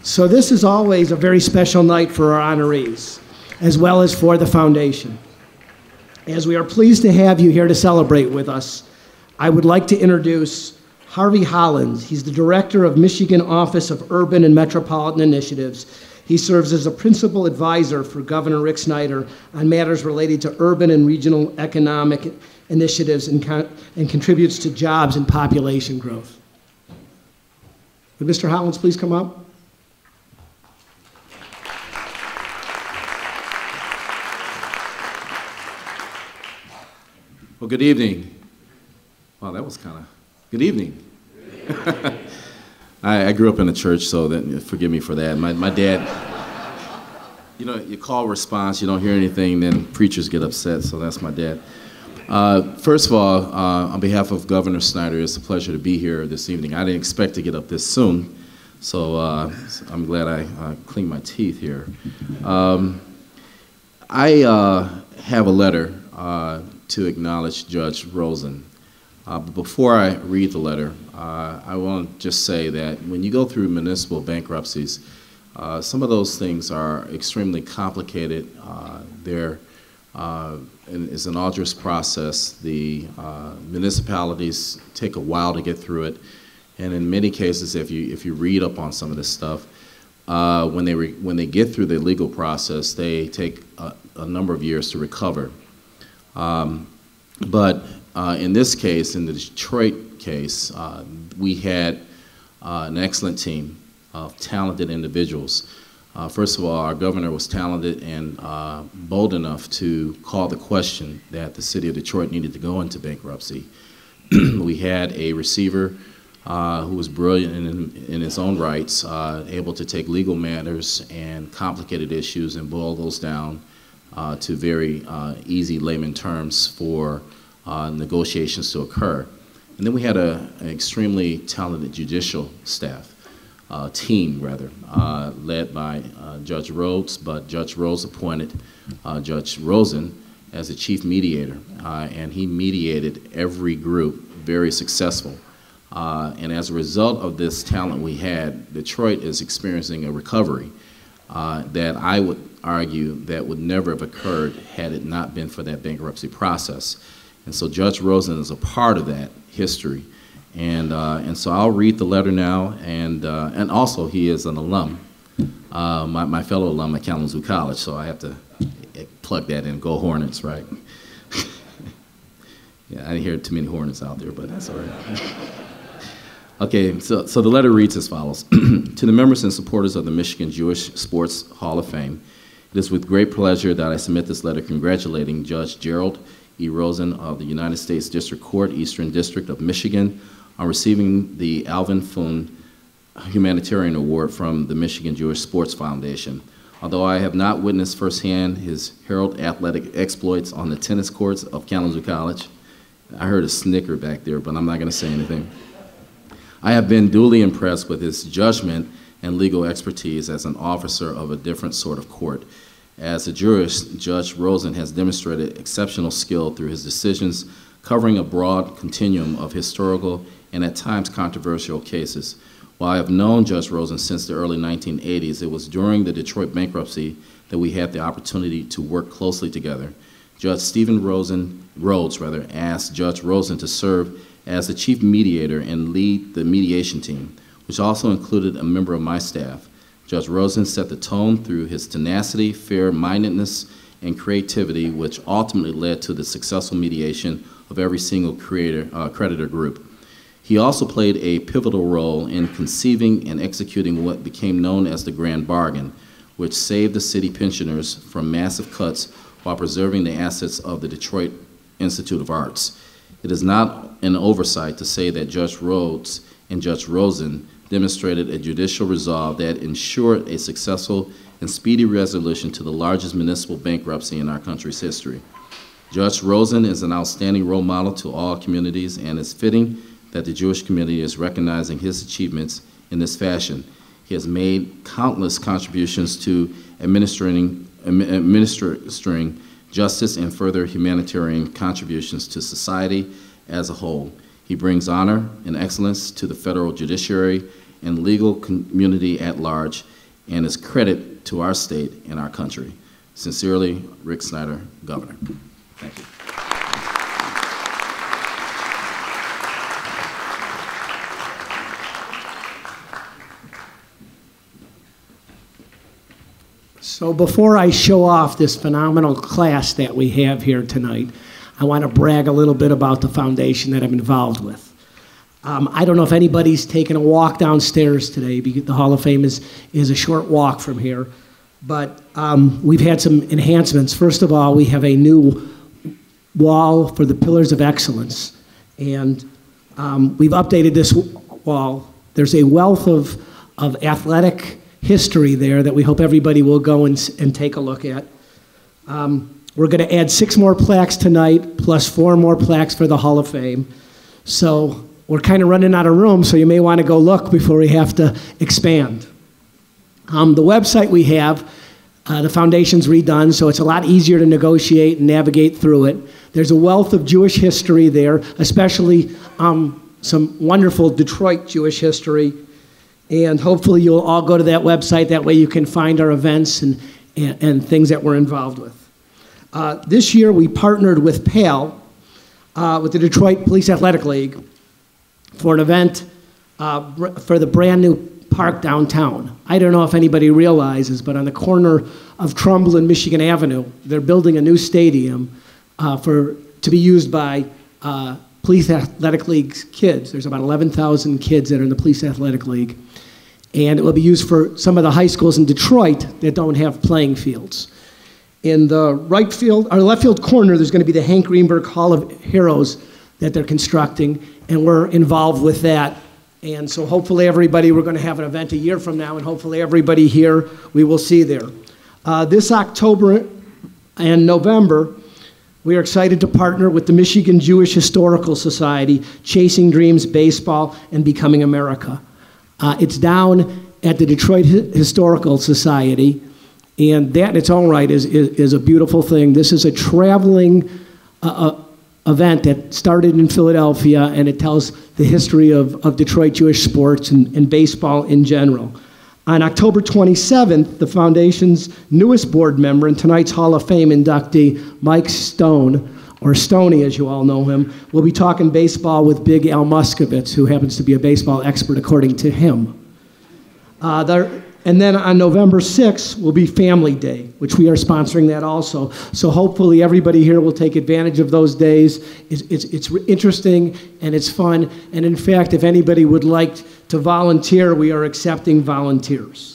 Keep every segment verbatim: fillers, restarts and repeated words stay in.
So this is always a very special night for our honorees, as well as for the foundation. As we are pleased to have you here to celebrate with us, I would like to introduce Harvey Hollins. He's the Director of Michigan Office of Urban and Metropolitan Initiatives. He serves as a principal advisor for Governor Rick Snyder on matters related to urban and regional economic initiatives and, con and contributes to jobs and population growth. Would Mister Hollins please come up? Well, good evening. Wow, that was kind of, good evening. I, I grew up in a church, so that, forgive me for that. My, my dad, you know, you call response, you don't hear anything, then preachers get upset, so that's my dad. Uh, first of all, uh, on behalf of Governor Snyder, it's a pleasure to be here this evening. I didn't expect to get up this soon, so uh, I'm glad I uh, cleaned my teeth here. Um, I uh, have a letter uh, to acknowledge Judge Rosen. Uh, but before I read the letter, uh, I want to just say that when you go through municipal bankruptcies, uh, some of those things are extremely complicated. Uh, they're, uh, and it's an arduous process. The uh, municipalities take a while to get through it, and in many cases, if you if you read up on some of this stuff, uh, when they re when they get through the legal process, they take a, a number of years to recover. Um, but Uh, in this case, in the Detroit case, uh, we had uh, an excellent team of talented individuals. Uh, first of all, our governor was talented and uh, bold enough to call the question that the city of Detroit needed to go into bankruptcy. We had a receiver uh, who was brilliant in, in his own rights, uh, able to take legal matters and complicated issues and boil those down uh, to very uh, easy layman terms for Uh, negotiations to occur. And then we had a, an extremely talented judicial staff, uh, team rather, uh, led by uh, Judge Rhodes, but Judge Rhodes appointed uh, Judge Rosen as the chief mediator, uh, and he mediated every group very successful. Uh, and as a result of this talent we had, Detroit is experiencing a recovery uh, that I would argue that would never have occurred had it not been for that bankruptcy process. And so Judge Rosen is a part of that history. And, uh, and so I'll read the letter now, and, uh, and also he is an alum, uh, my, my fellow alum at Kalamazoo College, so I have to plug that in, go Hornets, right? Yeah, I didn't hear too many Hornets out there, but that's all right. Okay, so, so the letter reads as follows. To the members and supporters of the Michigan Jewish Sports Hall of Fame, it is with great pleasure that I submit this letter congratulating Judge Gerald E. Rosen of the United States District Court, Eastern District of Michigan, on receiving the Alvin Foon Humanitarian Award from the Michigan Jewish Sports Foundation. Although I have not witnessed firsthand his heralded athletic exploits on the tennis courts of Kalamazoo College, I heard a snicker back there, but I'm not going to say anything. I have been duly impressed with his judgment and legal expertise as an officer of a different sort of court. As a jurist, Judge Rosen has demonstrated exceptional skill through his decisions covering a broad continuum of historical and at times controversial cases. While I have known Judge Rosen since the early nineteen eighties, it was during the Detroit bankruptcy that we had the opportunity to work closely together. Judge Stephen Rosen, Rhodes rather, asked Judge Rosen to serve as the chief mediator and lead the mediation team, which also included a member of my staff. Judge Rosen set the tone through his tenacity, fair-mindedness, and creativity, which ultimately led to the successful mediation of every single creator, uh, creditor group. He also played a pivotal role in conceiving and executing what became known as the Grand Bargain, which saved the city pensioners from massive cuts while preserving the assets of the Detroit Institute of Arts. It is not an oversight to say that Judge Rhodes and Judge Rosen demonstrated a judicial resolve that ensured a successful and speedy resolution to the largest municipal bankruptcy in our country's history. Judge Rosen is an outstanding role model to all communities, and it's fitting that the Jewish community is recognizing his achievements in this fashion. He has made countless contributions to administering, administering justice and further humanitarian contributions to society as a whole. He brings honor and excellence to the federal judiciary and legal community at large. and is credit to our state and our country. Sincerely, Rick Snyder, Governor. Thank you. So before I show off this phenomenal class that we have here tonight, I want to brag a little bit about the foundation that I'm involved with. Um, I don't know if anybody's taken a walk downstairs today, because the Hall of Fame is, is a short walk from here, but um, we've had some enhancements. First of all, we have a new wall for the Pillars of Excellence, and um, we've updated this wall. There's a wealth of, of athletic history there that we hope everybody will go and, and take a look at. Um, we're going to add six more plaques tonight, plus four more plaques for the Hall of Fame. So we're kind of running out of room, so you may want to go look before we have to expand. Um, the website we have, uh, the foundation's redone, so it's a lot easier to negotiate and navigate through it. There's a wealth of Jewish history there, especially um, some wonderful Detroit Jewish history. And hopefully you'll all go to that website. That way you can find our events and, and, and things that we're involved with. Uh, this year we partnered with P A L, uh, with the Detroit Police Athletic League, for an event uh, for the brand new park downtown. I don't know if anybody realizes, but on the corner of Trumbull and Michigan Avenue, they're building a new stadium uh, for, to be used by uh, Police Athletic League's kids. There's about eleven thousand kids that are in the Police Athletic League. And it will be used for some of the high schools in Detroit that don't have playing fields. In the right field, or left field corner, there's going to be the Hank Greenberg Hall of Heroes that they're constructing, and we're involved with that. And so hopefully everybody, we're going to have an event a year from now, and hopefully everybody here we will see there. Uh, this October and November, we are excited to partner with the Michigan Jewish Historical Society, Chasing Dreams Baseball and Becoming America. Uh, it's down at the Detroit H- Historical Society, and that in its own right is, is, is a beautiful thing. This is a traveling uh, uh, event that started in Philadelphia, and it tells the history of, of Detroit Jewish sports and, and baseball in general. On October twenty-seventh, the Foundation's newest board member and tonight's Hall of Fame inductee, Mike Stone, or Stoney as you all know him, will be talking baseball with Big Al Muskovitz, who happens to be a baseball expert according to him. Uh, there, and then on November sixth will be Family Day, which we are sponsoring that also. So hopefully everybody here will take advantage of those days. It's, it's, it's interesting and it's fun. And in fact, if anybody would like to volunteer, we are accepting volunteers.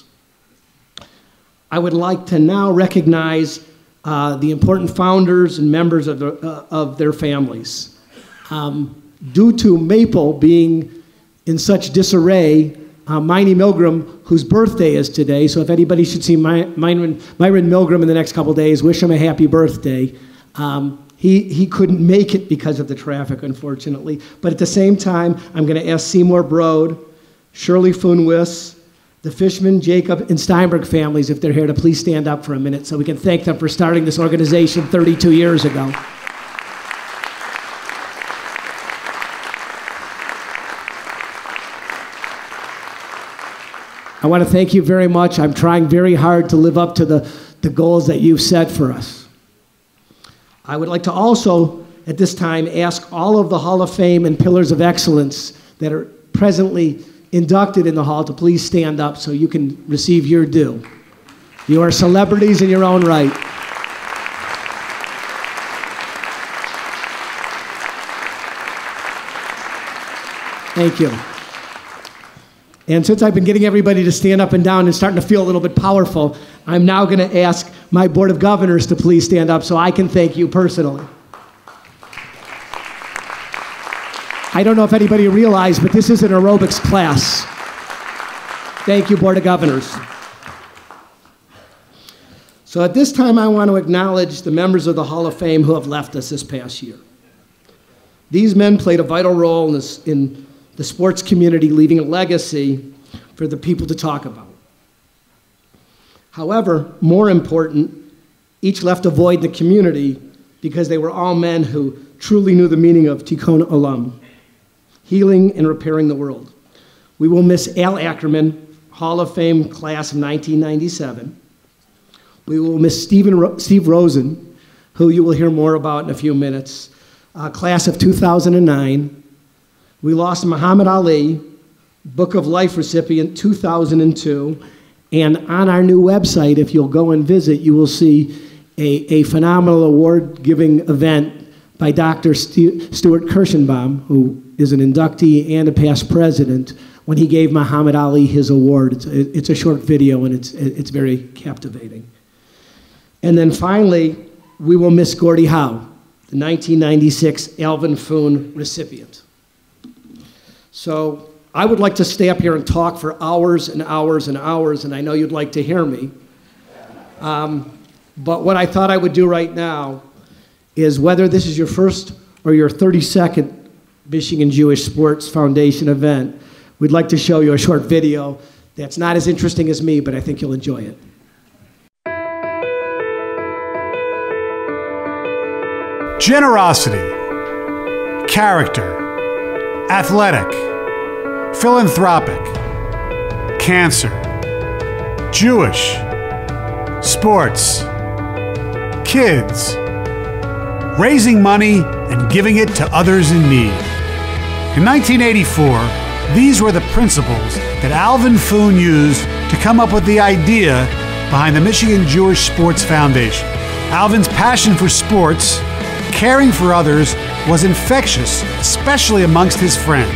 I would like to now recognize uh, the important founders and members of, the, uh, of their families. Um, due to Maple being in such disarray, uh, Miney Milgram, whose birthday is today, so if anybody should see My, Myron, Myron Milgram in the next couple days, wish him a happy birthday. Um, he, he couldn't make it because of the traffic, unfortunately. But at the same time, I'm going to ask Seymour Broad, Shirley Funwis, the Fishman, Jacob, and Steinberg families, if they're here, to please stand up for a minute so we can thank them for starting this organization thirty-two years ago. I want to thank you very much. I'm trying very hard to live up to the, the goals that you've set for us. I would like to also, at this time, ask all of the Hall of Fame and Pillars of Excellence that are presently inducted in the hall to please stand up so you can receive your due. You are celebrities in your own right. Thank you. And since I've been getting everybody to stand up and down and starting to feel a little bit powerful, I'm now going to ask my Board of Governors to please stand up so I can thank you personally. I don't know if anybody realized, but this is an aerobics class. Thank you, Board of Governors. So at this time, I want to acknowledge the members of the Hall of Fame who have left us this past year. These men played a vital role in, this, in the sports community, leaving a legacy for the people to talk about. However, more important, each left a void in the community because they were all men who truly knew the meaning of Tikkun Olam, healing and repairing the world. We will miss Al Ackerman, Hall of Fame class of nineteen ninety-seven. We will miss Stephen Ro- Steve Rosen, who you will hear more about in a few minutes, uh, class of two thousand nine. We lost Muhammad Ali, Book of Life recipient, two thousand two. And on our new website, if you'll go and visit, you will see a, a phenomenal award-giving event by Doctor Stu- Stuart Kirschenbaum, who is an inductee and a past president, when he gave Muhammad Ali his award. It's, it's a short video, and it's, it's very captivating. And then finally, we will miss Gordie Howe, the nineteen ninety-six Alvin Foon recipient. So I would like to stay up here and talk for hours and hours and hours, and I know you'd like to hear me. Um, but what I thought I would do right now is, whether this is your first or your thirty-second Michigan Jewish Sports Foundation event, we'd like to show you a short video that's not as interesting as me, but I think you'll enjoy it. Generosity, character, athletic, philanthropic, cancer, Jewish, sports, kids, raising money and giving it to others in need. In nineteen eighty-four, these were the principles that Alvin Foon used to come up with the idea behind the Michigan Jewish Sports Foundation. Alvin's passion for sports, caring for others, was infectious, especially amongst his friends.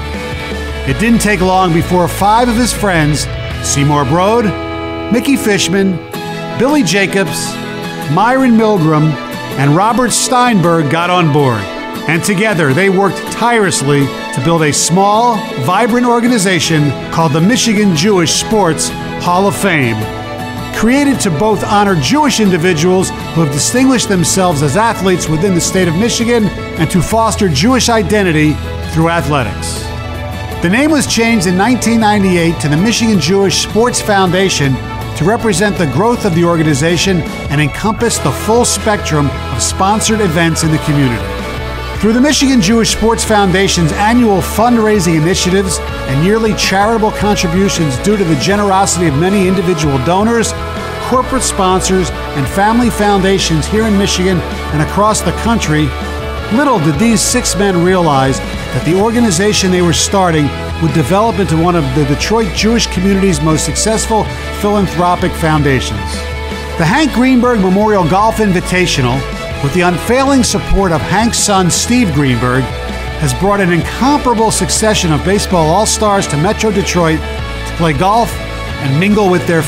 It didn't take long before five of his friends, Seymour Broad, Mickey Fishman, Billy Jacobs, Myron Milgram, and Robert Steinberg got on board. And together they worked tirelessly to build a small, vibrant organization called the Michigan Jewish Sports Hall of Fame, created to both honor Jewish individuals who have distinguished themselves as athletes within the state of Michigan and to foster Jewish identity through athletics. The name was changed in nineteen ninety-eight to the Michigan Jewish Sports Foundation to represent the growth of the organization and encompass the full spectrum of sponsored events in the community. Through the Michigan Jewish Sports Foundation's annual fundraising initiatives and yearly charitable contributions due to the generosity of many individual donors, corporate sponsors, and family foundations here in Michigan and across the country, little did these six men realize that the organization they were starting would develop into one of the Detroit Jewish community's most successful philanthropic foundations. The Hank Greenberg Memorial Golf Invitational, with the unfailing support of Hank's son Steve Greenberg, has brought an incomparable succession of baseball all-stars to Metro Detroit to play golf and mingle with their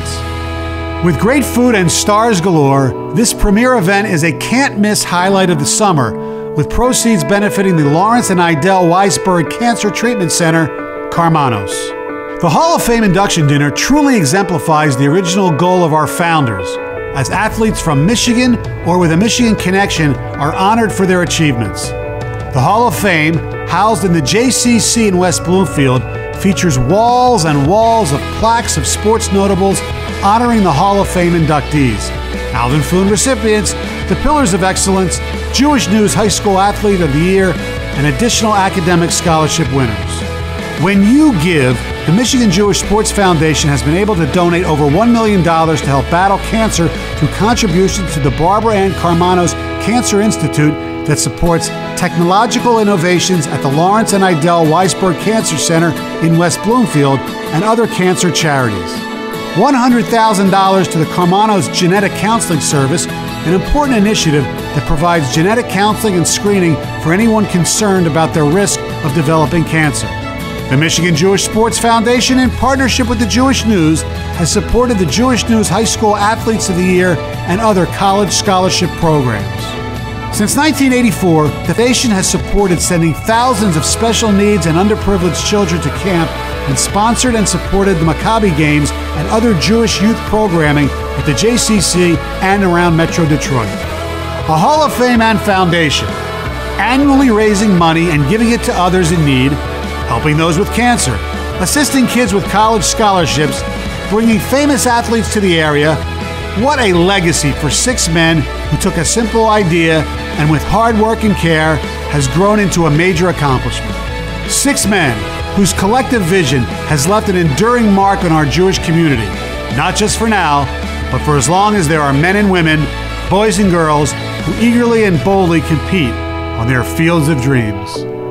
fans. With great food and stars galore, this premier event is a can't-miss highlight of the summer, with proceeds benefiting the Lawrence and Idell Weisberg Cancer Treatment Center, Karmanos. The Hall of Fame induction dinner truly exemplifies the original goal of our founders, as athletes from Michigan or with a Michigan connection are honored for their achievements. The Hall of Fame, housed in the J C C in West Bloomfield, features walls and walls of plaques of sports notables honoring the Hall of Fame inductees, Alvin Foon recipients, the Pillars of Excellence, Jewish News High School Athlete of the Year, and additional academic scholarship winners. When you give, the Michigan Jewish Sports Foundation has been able to donate over one million dollars to help battle cancer through contributions to the Barbara Ann Karmanos Cancer Institute that supports technological innovations at the Lawrence and Idell Weisberg Cancer Center in West Bloomfield and other cancer charities. one hundred thousand dollars to the Karmanos Genetic Counseling Service, an important initiative that provides genetic counseling and screening for anyone concerned about their risk of developing cancer. The Michigan Jewish Sports Foundation, in partnership with the Jewish News, has supported the Jewish News High School Athletes of the Year and other college scholarship programs. Since nineteen eighty-four, the foundation has supported sending thousands of special needs and underprivileged children to camp and sponsored and supported the Maccabi Games and other Jewish youth programming at the J C C and around Metro Detroit. A Hall of Fame and Foundation, annually raising money and giving it to others in need, helping those with cancer, assisting kids with college scholarships, bringing famous athletes to the area. What a legacy for six men who took a simple idea and with hard work and care has grown into a major accomplishment. Six men whose collective vision has left an enduring mark on our Jewish community, not just for now, but for as long as there are men and women, boys and girls, who eagerly and boldly compete on their fields of dreams.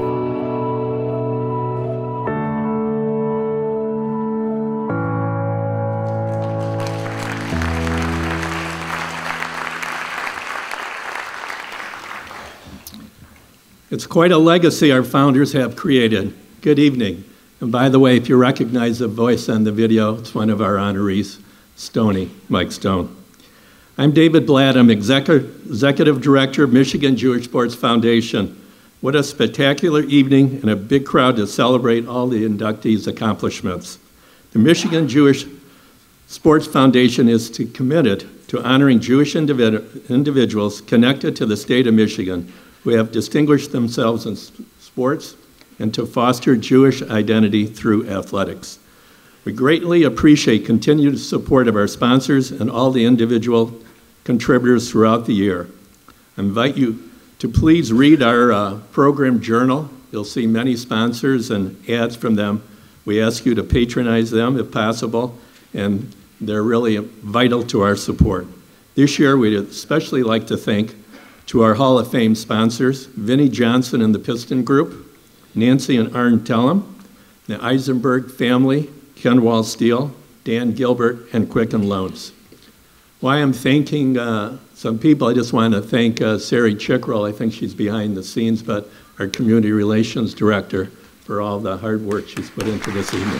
It's quite a legacy our founders have created. Good evening. And by the way, if you recognize the voice on the video, it's one of our honorees, Stoney, Mike Stone. I'm David Blatt. I'm Executive, Executive Director of Michigan Jewish Sports Foundation. What a spectacular evening and a big crowd to celebrate all the inductees' accomplishments. The Michigan Jewish Sports Foundation is to, committed to honoring Jewish individ, individuals connected to the state of Michigan who have distinguished themselves in sports and to foster Jewish identity through athletics. We greatly appreciate continued support of our sponsors and all the individual contributors throughout the year. I invite you to please read our uh, program journal. You'll see many sponsors and ads from them. We ask you to patronize them if possible, and they're really vital to our support. This year, we'd especially like to thank to our Hall of Fame sponsors, Vinnie Johnson and the Piston Group, Nancy and Arn Tellem, the Eisenberg family, Ken Wall Steel, Dan Gilbert, and Quicken Loans. Why I'm thanking uh, some people, I just want to thank uh, Sari Chickrell, I think she's behind the scenes, but our Community Relations Director for all the hard work she's put into this evening.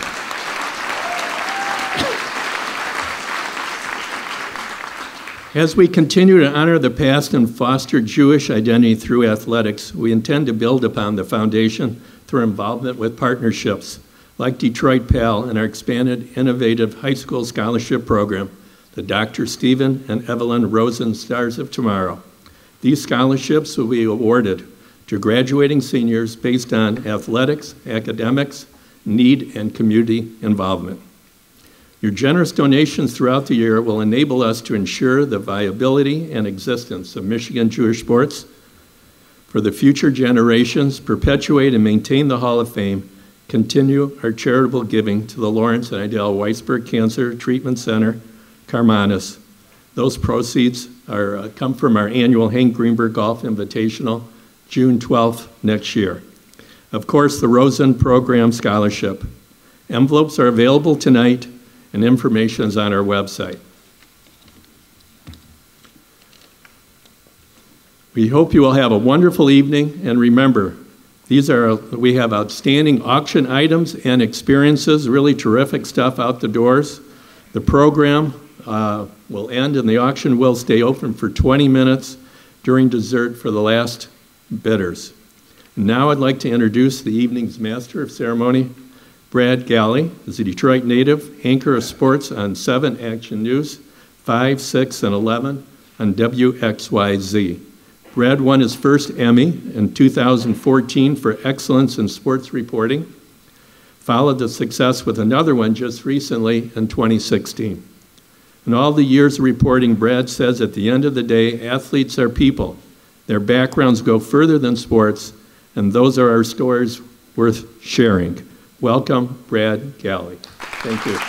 As we continue to honor the past and foster Jewish identity through athletics, we intend to build upon the foundation through involvement with partnerships like Detroit Pal and our expanded innovative high school scholarship program, the Doctor Stephen and Evelyn Rosen Stars of Tomorrow. These scholarships will be awarded to graduating seniors based on athletics, academics, need, and community involvement. Your generous donations throughout the year will enable us to ensure the viability and existence of Michigan Jewish sports for the future generations, perpetuate and maintain the Hall of Fame, continue our charitable giving to the Lawrence and Idell Weisberg Cancer Treatment Center, Carmanis. Those proceeds are, uh, come from our annual Hank Greenberg Golf Invitational, June twelfth next year. Of course, the Rosen Program Scholarship. Envelopes are available tonight, and information is on our website. We hope you will have a wonderful evening, and remember, these are, we have outstanding auction items and experiences, really terrific stuff out the doors. The program uh, will end and the auction will stay open for twenty minutes during dessert for the last bidders. And now I'd like to introduce the evening's master of ceremony, Brad Galley is a Detroit native, anchor of sports on seven Action News, five, six, and eleven on W X Y Z. Brad won his first Emmy in two thousand fourteen for excellence in sports reporting, followed the success with another one just recently in twenty sixteen. In all the years of reporting, Brad says at the end of the day, athletes are people. Their backgrounds go further than sports, and those are our stories worth sharing. Welcome, Brad Galley. Thank you.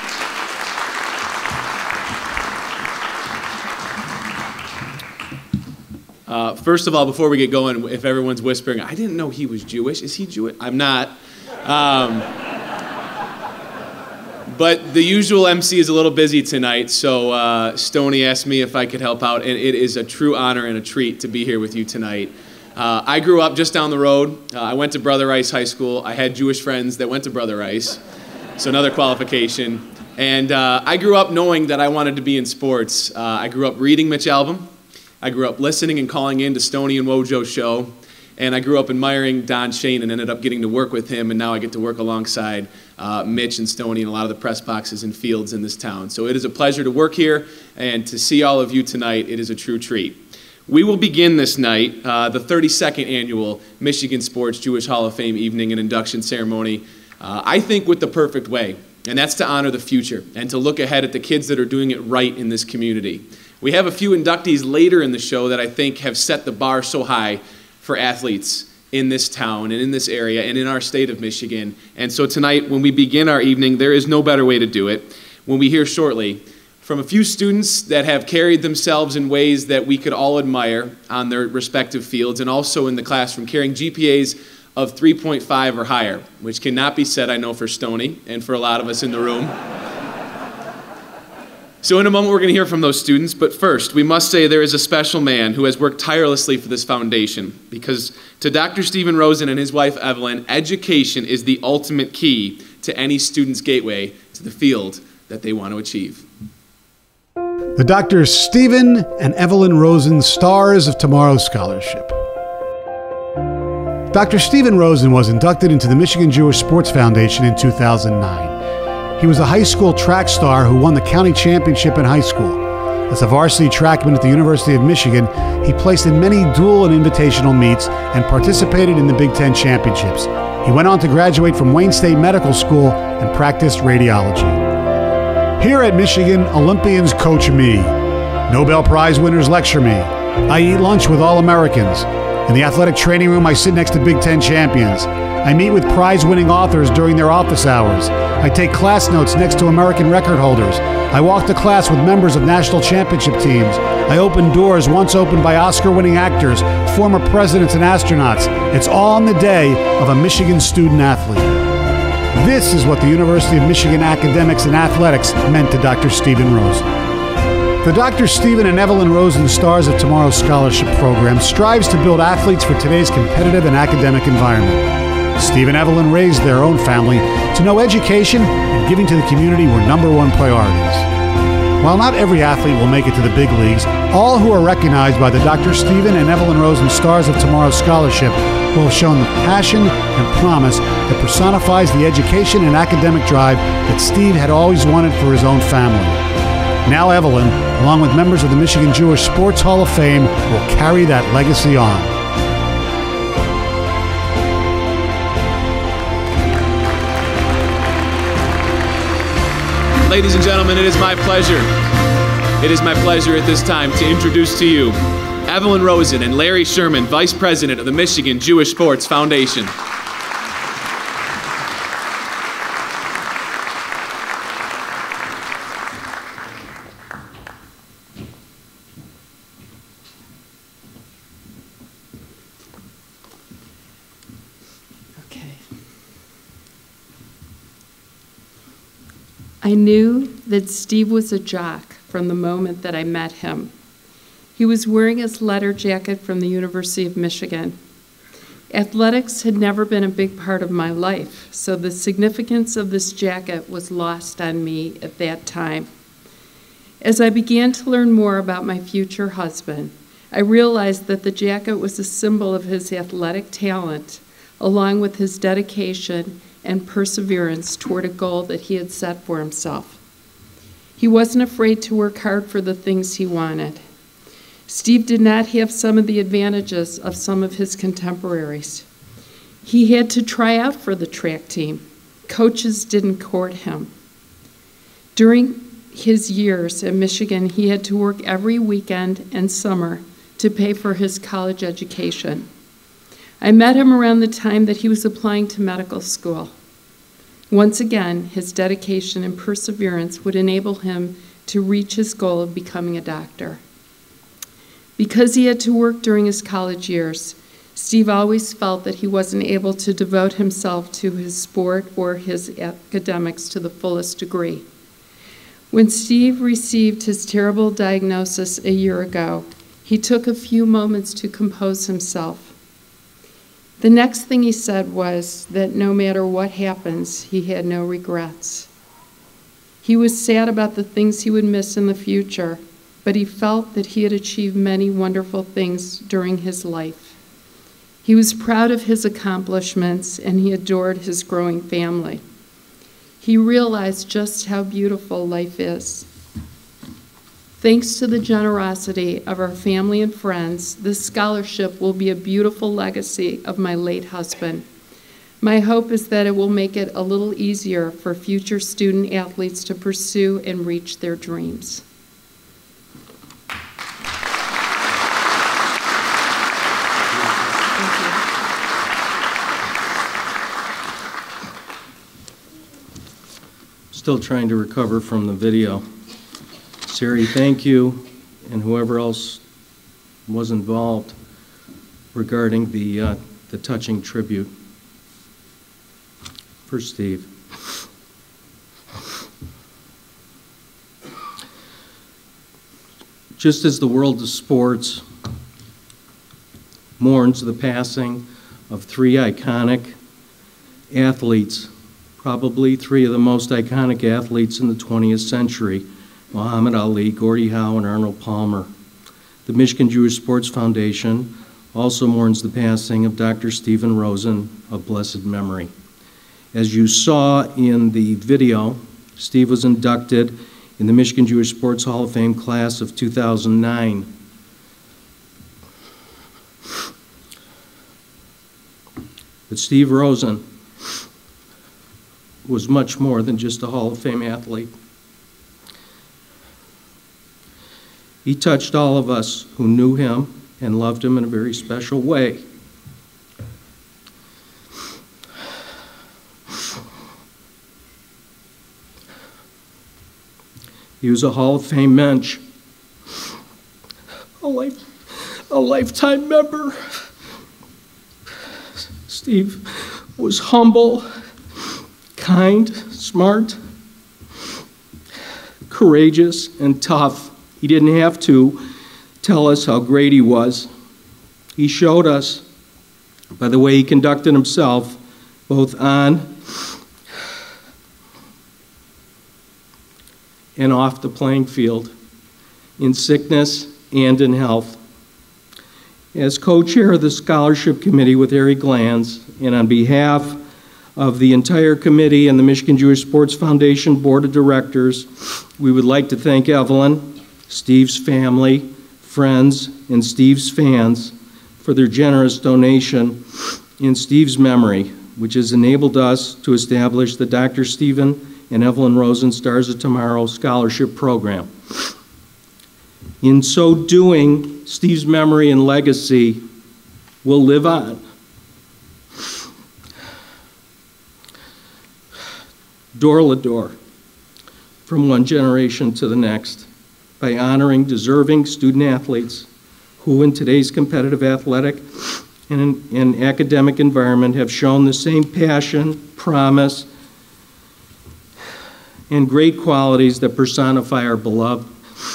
Uh, first of all, before we get going, if everyone's whispering, I didn't know he was Jewish. Is he Jewish? I'm not. Um, but the usual M C is a little busy tonight, so uh, Stoney asked me if I could help out, and it is a true honor and a treat to be here with you tonight. Uh, I grew up just down the road. Uh, I went to Brother Rice High School. I had Jewish friends that went to Brother Rice, so another qualification. And uh, I grew up knowing that I wanted to be in sports. Uh, I grew up reading Mitch Albom. I grew up listening and calling in to Stoney and Wojo's show. And I grew up admiring Don Shane and ended up getting to work with him, and now I get to work alongside uh, Mitch and Stoney and a lot of the press boxes and fields in this town. So it is a pleasure to work here, and to see all of you tonight, it is a true treat. We will begin this night, uh, the thirty-second annual Michigan Sports Jewish Hall of Fame evening and induction ceremony, uh, I think with the perfect way, and that's to honor the future and to look ahead at the kids that are doing it right in this community. We have a few inductees later in the show that I think have set the bar so high for athletes in this town and in this area and in our state of Michigan. And so tonight, when we begin our evening, there is no better way to do it. When we hear shortly from a few students that have carried themselves in ways that we could all admire on their respective fields, and also in the classroom, carrying G P As of three point five or higher, which cannot be said, I know, for Stoney and for a lot of us in the room. So in a moment, we're going to hear from those students, but first, we must say there is a special man who has worked tirelessly for this foundation, because to Doctor Stephen Rosen and his wife, Evelyn, education is the ultimate key to any student's gateway to the field that they want to achieve. The Doctor Stephen and Evelyn Rosen Stars of Tomorrow Scholarship. Doctor Stephen Rosen was inducted into the Michigan Jewish Sports Foundation in two thousand nine. He was a high school track star who won the county championship in high school. As a varsity trackman at the University of Michigan, he placed in many dual and invitational meets and participated in the Big Ten championships. He went on to graduate from Wayne State Medical School and practiced radiology. Here at Michigan, Olympians coach me. Nobel Prize winners lecture me. I eat lunch with All-Americans. In the athletic training room, I sit next to Big Ten champions. I meet with prize-winning authors during their office hours. I take class notes next to American record holders. I walk to class with members of national championship teams. I open doors once opened by Oscar-winning actors, former presidents, and astronauts. It's all on the day of a Michigan student athlete. This is what the University of Michigan academics and athletics meant to Doctor Stephen Rosen. The Doctor Stephen and Evelyn Rosen Stars of Tomorrow Scholarship Program strives to build athletes for today's competitive and academic environment. Steve and Evelyn raised their own family to know education and giving to the community were number one priorities. While not every athlete will make it to the big leagues, all who are recognized by the Doctor Stephen and Evelyn Rosen Stars of Tomorrow Scholarship will have shown the passion and promise that personifies the education and academic drive that Steve had always wanted for his own family. Now Evelyn, along with members of the Michigan Jewish Sports Hall of Fame, will carry that legacy on. Ladies and gentlemen, it is my pleasure. It is my pleasure at this time to introduce to you Evelyn Rosen and Larry Sherman, Vice President of the Michigan Jewish Sports Foundation. I knew that Steve was a jock from the moment that I met him. He was wearing his letter jacket from the University of Michigan. Athletics had never been a big part of my life, so the significance of this jacket was lost on me at that time. As I began to learn more about my future husband, I realized that the jacket was a symbol of his athletic talent, along with his dedication and perseverance toward a goal that he had set for himself. He wasn't afraid to work hard for the things he wanted. Steve did not have some of the advantages of some of his contemporaries. He had to try out for the track team. Coaches didn't court him. During his years at Michigan, he had to work every weekend and summer to pay for his college education. I met him around the time that he was applying to medical school. Once again, his dedication and perseverance would enable him to reach his goal of becoming a doctor. Because he had to work during his college years, Steve always felt that he wasn't able to devote himself to his sport or his academics to the fullest degree. When Steve received his terrible diagnosis a year ago, he took a few moments to compose himself. The next thing he said was that no matter what happens, he had no regrets. He was sad about the things he would miss in the future, but he felt that he had achieved many wonderful things during his life. He was proud of his accomplishments, and he adored his growing family. He realized just how beautiful life is. Thanks to the generosity of our family and friends, this scholarship will be a beautiful legacy of my late husband. My hope is that it will make it a little easier for future student athletes to pursue and reach their dreams. Thank you. still trying to recover from the video. Sari, thank you, and whoever else was involved regarding the, uh, the touching tribute for Steve. Just as the world of sports mourns the passing of three iconic athletes, probably three of the most iconic athletes in the twentieth century, Muhammad Ali, Gordie Howe, and Arnold Palmer, the Michigan Jewish Sports Foundation also mourns the passing of Doctor Stephen Rosen of blessed memory. As you saw in the video, Steve was inducted in the Michigan Jewish Sports Hall of Fame class of two thousand nine. But Steve Rosen was much more than just a Hall of Fame athlete. He touched all of us who knew him and loved him in a very special way. He was a Hall of Fame mensch, a, life, a lifetime member. Steve was humble, kind, smart, courageous, and tough. He didn't have to tell us how great he was. He showed us by the way he conducted himself, both on and off the playing field, in sickness and in health. As co-chair of the scholarship committee with Harry Glanz, and on behalf of the entire committee and the Michigan Jewish Sports Foundation Board of Directors, we would like to thank Evelyn, Steve's family, friends, and Steve's fans for their generous donation in Steve's memory, which has enabled us to establish the Doctor Stephen and Evelyn Rosen Stars of Tomorrow Scholarship Program. In so doing, Steve's memory and legacy will live on. Door to door, from one generation to the next, by honoring deserving student athletes who in today's competitive athletic and, and academic environment have shown the same passion, promise, and great qualities that personify our beloved.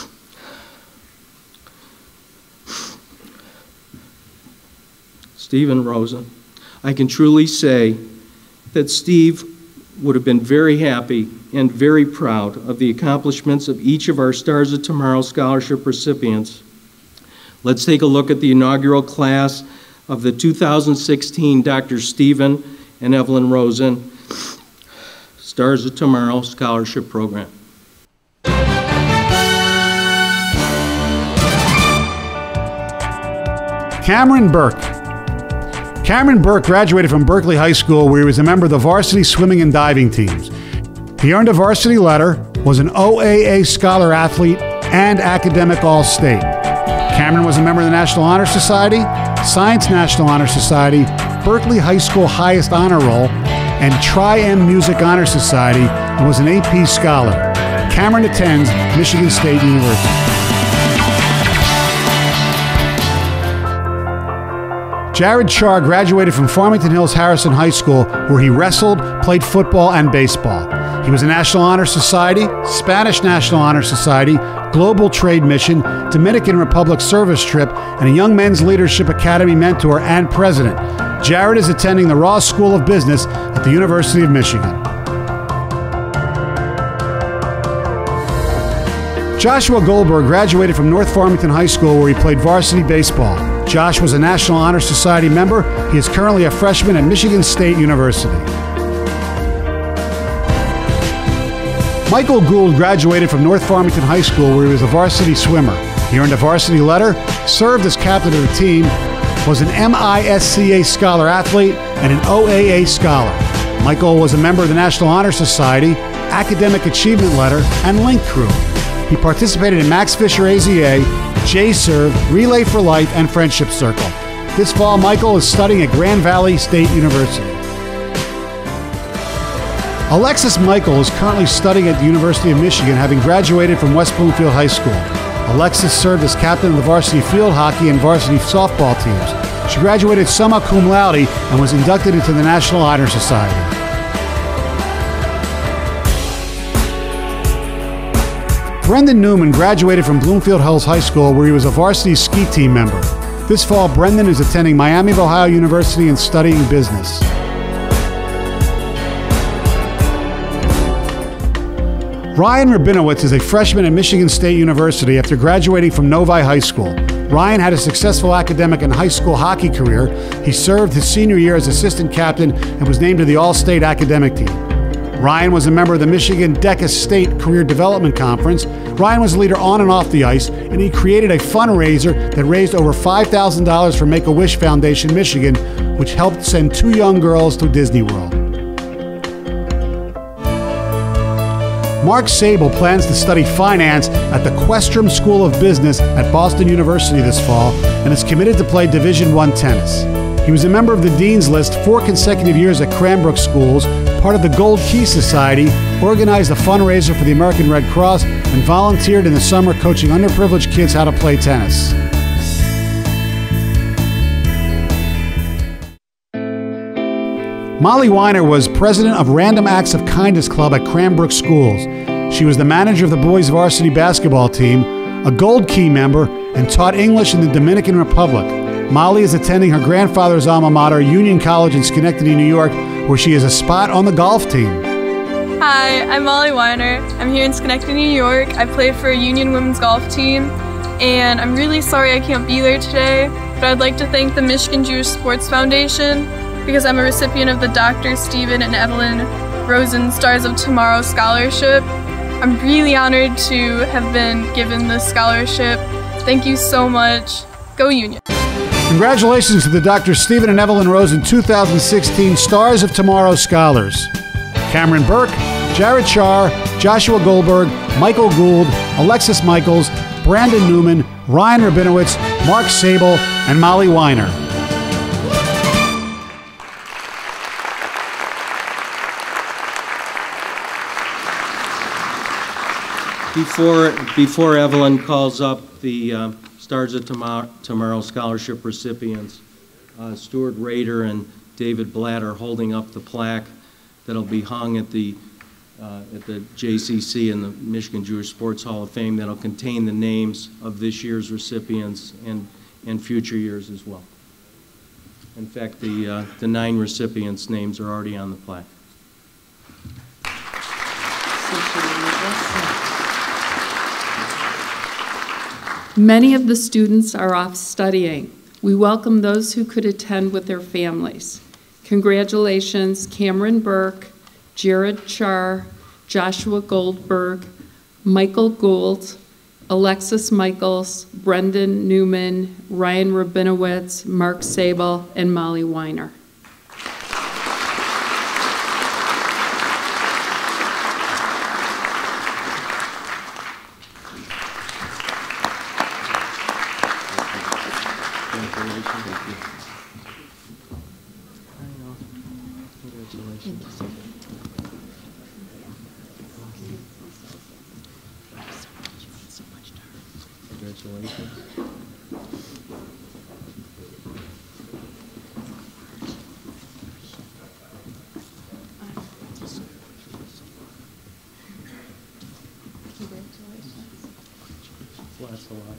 Stephen Rosen. I can truly say that Steve would have been very happy and very proud of the accomplishments of each of our Stars of Tomorrow scholarship recipients. Let's take a look at the inaugural class of the two thousand sixteen Doctor Stephen and Evelyn Rosen Stars of Tomorrow Scholarship Program. Cameron Burke. Cameron Burke graduated from Berkeley High School, where he was a member of the varsity swimming and diving teams. He earned a varsity letter, was an O A A scholar athlete, and academic All-State. Cameron was a member of the National Honor Society, Science National Honor Society, Berkeley High School Highest Honor Roll, and Tri-M Music Honor Society, and was an A P scholar. Cameron attends Michigan State University. Jared Char graduated from Farmington Hills Harrison High School, where he wrestled, played football, and baseball. He was a National Honor Society, Spanish National Honor Society, Global Trade Mission, Dominican Republic Service Trip, and a Young Men's Leadership Academy mentor and president. Jared is attending the Ross School of Business at the University of Michigan. Joshua Goldberg graduated from North Farmington High School, where he played varsity baseball. Josh was a National Honor Society member. He is currently a freshman at Michigan State University. Michael Gould graduated from North Farmington High School, where he was a varsity swimmer. He earned a varsity letter, served as captain of the team, was an M I S C A scholar athlete, and an O A A scholar. Michael was a member of the National Honor Society, Academic Achievement Letter, and Link Crew. He participated in Max Fisher A Z A, J-Serve, Relay for Life, and Friendship Circle. This fall, Michael is studying at Grand Valley State University. Alexis Michael is currently studying at the University of Michigan, having graduated from West Bloomfield High School. Alexis served as captain of the varsity field hockey and varsity softball teams. She graduated summa cum laude and was inducted into the National Honor Society. Brendan Newman graduated from Bloomfield Hills High School, where he was a varsity ski team member. This fall, Brendan is attending Miami of Ohio University and studying business. Ryan Rabinowitz is a freshman at Michigan State University after graduating from Novi High School. Ryan had a successful academic and high school hockey career. He served his senior year as assistant captain and was named to the All-State academic team. Ryan was a member of the Michigan DECA State Career Development Conference. Ryan was a leader on and off the ice, and he created a fundraiser that raised over five thousand dollars for Make-A-Wish Foundation Michigan, which helped send two young girls to Disney World. Mark Sable plans to study finance at the Questrom School of Business at Boston University this fall and is committed to play Division I tennis. He was a member of the Dean's List four consecutive years at Cranbrook Schools, part of the Gold Key Society, organized a fundraiser for the American Red Cross, and volunteered in the summer coaching underprivileged kids how to play tennis. Molly Weiner was president of Random Acts of Kindness Club at Cranbrook Schools. She was the manager of the boys' varsity basketball team, a Gold Key member, and taught English in the Dominican Republic. Molly is attending her grandfather's alma mater, Union College in Schenectady, New York, where she has a spot on the golf team. Hi, I'm Molly Weiner. I'm here in Schenectady, New York. I play for a Union women's golf team, and I'm really sorry I can't be there today, but I'd like to thank the Michigan Jewish Sports Foundation because I'm a recipient of the Doctor Stephen and Evelyn Rosen Stars of Tomorrow Scholarship. I'm really honored to have been given this scholarship. Thank you so much. Go Union. Congratulations to the Doctor Stephen and Evelyn Rosen two thousand sixteen Stars of Tomorrow Scholars. Cameron Burke, Jared Char, Joshua Goldberg, Michael Gould, Alexis Michaels, Brandon Newman, Ryan Rabinowitz, Mark Sable, and Molly Weiner. Before, before Evelyn calls up the uh, Stars of Tomorrow, Tomorrow Scholarship recipients, uh, Stuart Rader and David Blatt are holding up the plaque that'll be hung at the, uh, at the J C C and the Michigan Jewish Sports Hall of Fame that'll contain the names of this year's recipients and, and future years as well. In fact, the, uh, the nine recipients' names are already on the plaque. Many of the students are off studying. We welcome those who could attend with their families. Congratulations, Cameron Burke, Jared Char, Joshua Goldberg, Michael Gould, Alexis Michaels, Brendan Newman, Ryan Rabinowitz, Mark Sable, and Molly Weiner. That's a lot.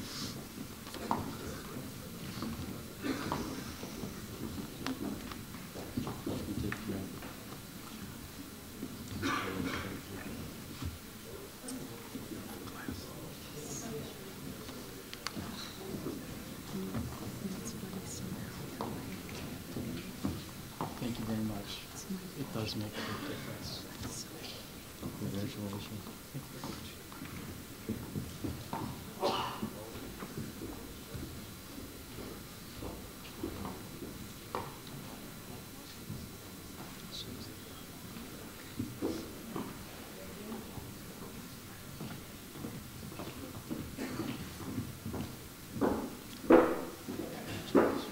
Thank you very much. It does make a big difference. Congratulations. Thank you very much.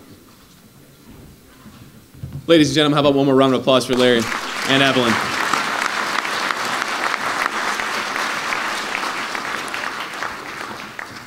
Ladies and gentlemen, how about one more round of applause for Larry and Evelyn?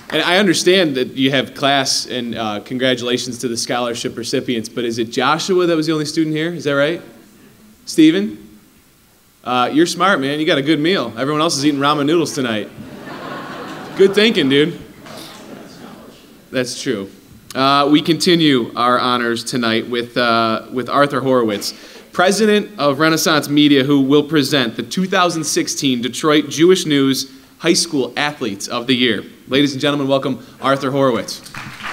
And I understand that you have class, and uh, congratulations to the scholarship recipients, but is it Joshua that was the only student here? Is that right? Steven? Uh, you're smart, man. You got a good meal. Everyone else is eating ramen noodles tonight. Good thinking, dude. That's true. Uh, we continue our honors tonight with, uh, with Arthur Horowitz, president of Renaissance Media, who will present the two thousand sixteen Detroit Jewish News High School Athletes of the Year. Ladies and gentlemen, welcome Arthur Horowitz.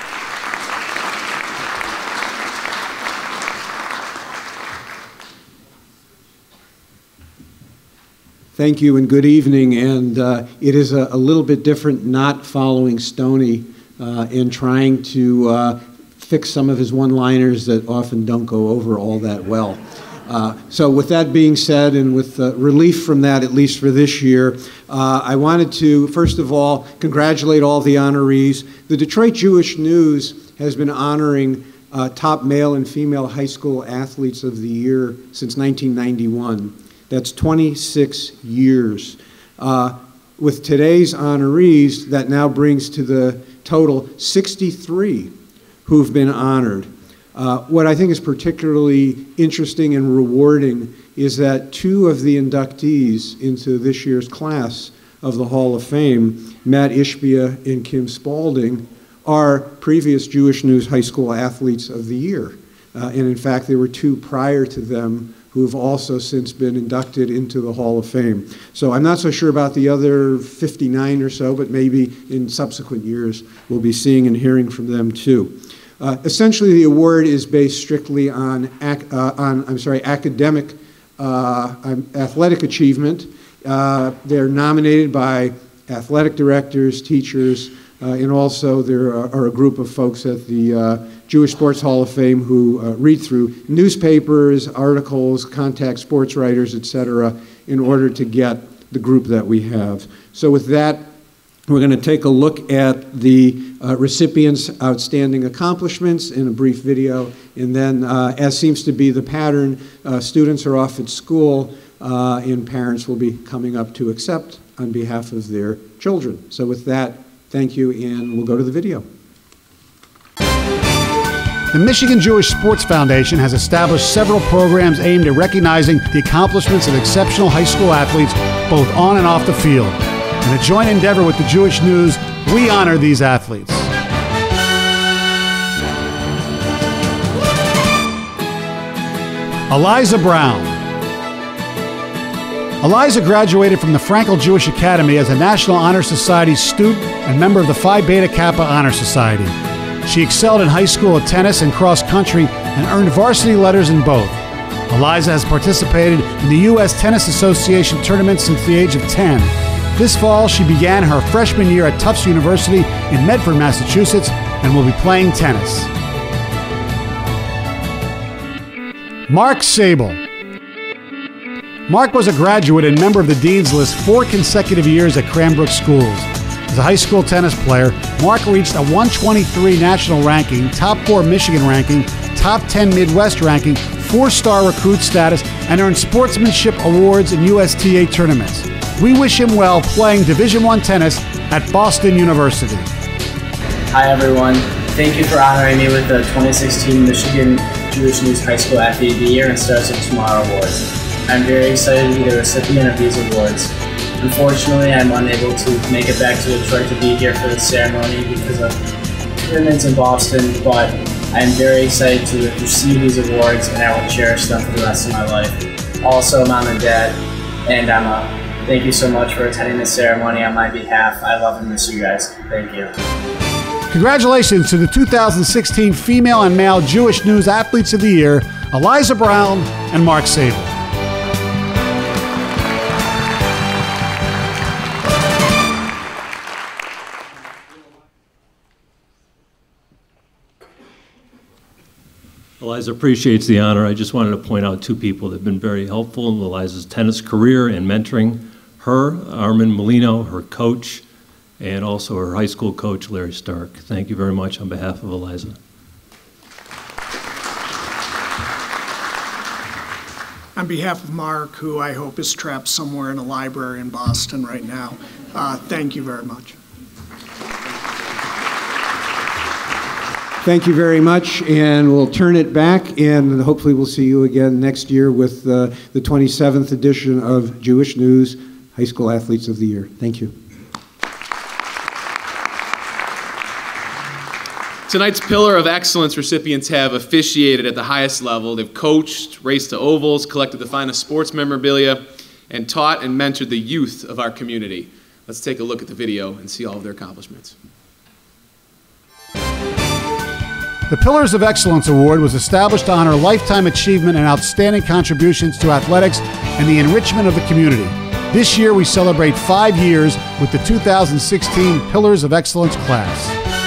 Thank you and good evening. And uh, it is a, a little bit different not following Stoney uh, and trying to uh, fix some of his one-liners that often don't go over all that well. Uh, so with that being said, and with uh, relief from that, at least for this year, uh, I wanted to, first of all, congratulate all the honorees. The Detroit Jewish News has been honoring uh, top male and female high school athletes of the year since nineteen ninety-one. That's twenty-six years. Uh, with today's honorees, that now brings to the total sixty-three who've been honored. Uh, what I think is particularly interesting and rewarding is that two of the inductees into this year's class of the Hall of Fame, Matt Ishbia and Kim Spalding, are previous Jewish News High School Athletes of the Year. Uh, and in fact, there were two prior to them who have also since been inducted into the Hall of Fame. So I'm not so sure about the other fifty-nine or so, but maybe in subsequent years we'll be seeing and hearing from them too. Uh, essentially, the award is based strictly on, ac uh, on I'm sorry, academic uh, um, athletic achievement. Uh, they're nominated by athletic directors, teachers, uh, and also there are, are a group of folks at the uh, Jewish Sports Hall of Fame who uh, read through newspapers, articles, contact sports writers, et cetera, in order to get the group that we have. So with that, we're going to take a look at the uh, recipients' outstanding accomplishments in a brief video, and then, uh, as seems to be the pattern, uh, students are off at school, uh, and parents will be coming up to accept on behalf of their children. So with that, thank you, and we'll go to the video. The Michigan Jewish Sports Foundation has established several programs aimed at recognizing the accomplishments of exceptional high school athletes, both on and off the field. In a joint endeavor with the Jewish News, we honor these athletes. Eliza Brown. Eliza graduated from the Frankel Jewish Academy as a National Honor Society student and member of the Phi Beta Kappa Honor Society. She excelled in high school at tennis and cross country and earned varsity letters in both. Eliza has participated in the U S Tennis Association tournament since the age of ten. This fall, she began her freshman year at Tufts University in Medford, Massachusetts, and will be playing tennis. Mark Sable. Mark was a graduate and member of the Dean's List four consecutive years at Cranbrook Schools. As a high school tennis player, Mark reached a one twenty-three national ranking, top four Michigan ranking, top ten Midwest ranking, four-star recruit status, and earned sportsmanship awards in U S T A tournaments. We wish him well playing Division I tennis at Boston University. Hi everyone. Thank you for honoring me with the twenty sixteen Michigan Jewish News High School Athlete of the Year and Stars of Tomorrow Awards. I'm very excited to be the recipient of these awards. Unfortunately, I'm unable to make it back to Detroit to be here for the ceremony because of commitments in Boston, but I'm very excited to receive these awards and I will cherish them for the rest of my life. Also, Mom and Dad and Emma, thank you so much for attending this ceremony on my behalf. I love and miss you guys. Thank you. Congratulations to the two thousand sixteen Female and Male Jewish News Athletes of the Year, Eliza Brown and Mark Sable. Eliza appreciates the honor. I just wanted to point out two people that have been very helpful in Eliza's tennis career and mentoring her, Armin Molino, her coach, and also her high school coach, Larry Stark. Thank you very much on behalf of Eliza. On behalf of Mark, who I hope is trapped somewhere in a library in Boston right now, uh, thank you very much. Thank you very much, and we'll turn it back, and hopefully we'll see you again next year with uh, the twenty-seventh edition of Jewish News High School Athletes of the Year. Thank you. Tonight's Pillar of Excellence recipients have officiated at the highest level. They've coached, raced to ovals, collected the finest sports memorabilia, and taught and mentored the youth of our community. Let's take a look at the video and see all of their accomplishments. The Pillars of Excellence Award was established to honor lifetime achievement and outstanding contributions to athletics and the enrichment of the community. This year we celebrate five years with the two thousand sixteen Pillars of Excellence class.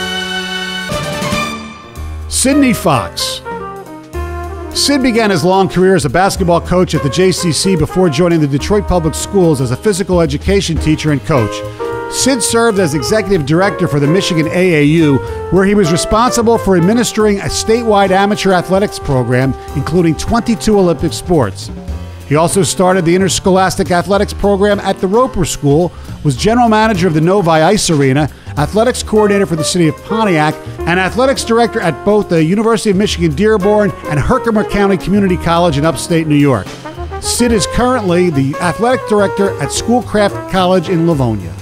Sidney Fox. Sid began his long career as a basketball coach at the J C C before joining the Detroit Public Schools as a physical education teacher and coach. Sid served as executive director for the Michigan A A U, where he was responsible for administering a statewide amateur athletics program, including twenty-two Olympic sports. He also started the interscholastic athletics program at the Roper School, was general manager of the Novi Ice Arena, athletics coordinator for the city of Pontiac, and athletics director at both the University of Michigan Dearborn and Herkimer County Community College in upstate New York. Sid is currently the athletic director at Schoolcraft College in Livonia.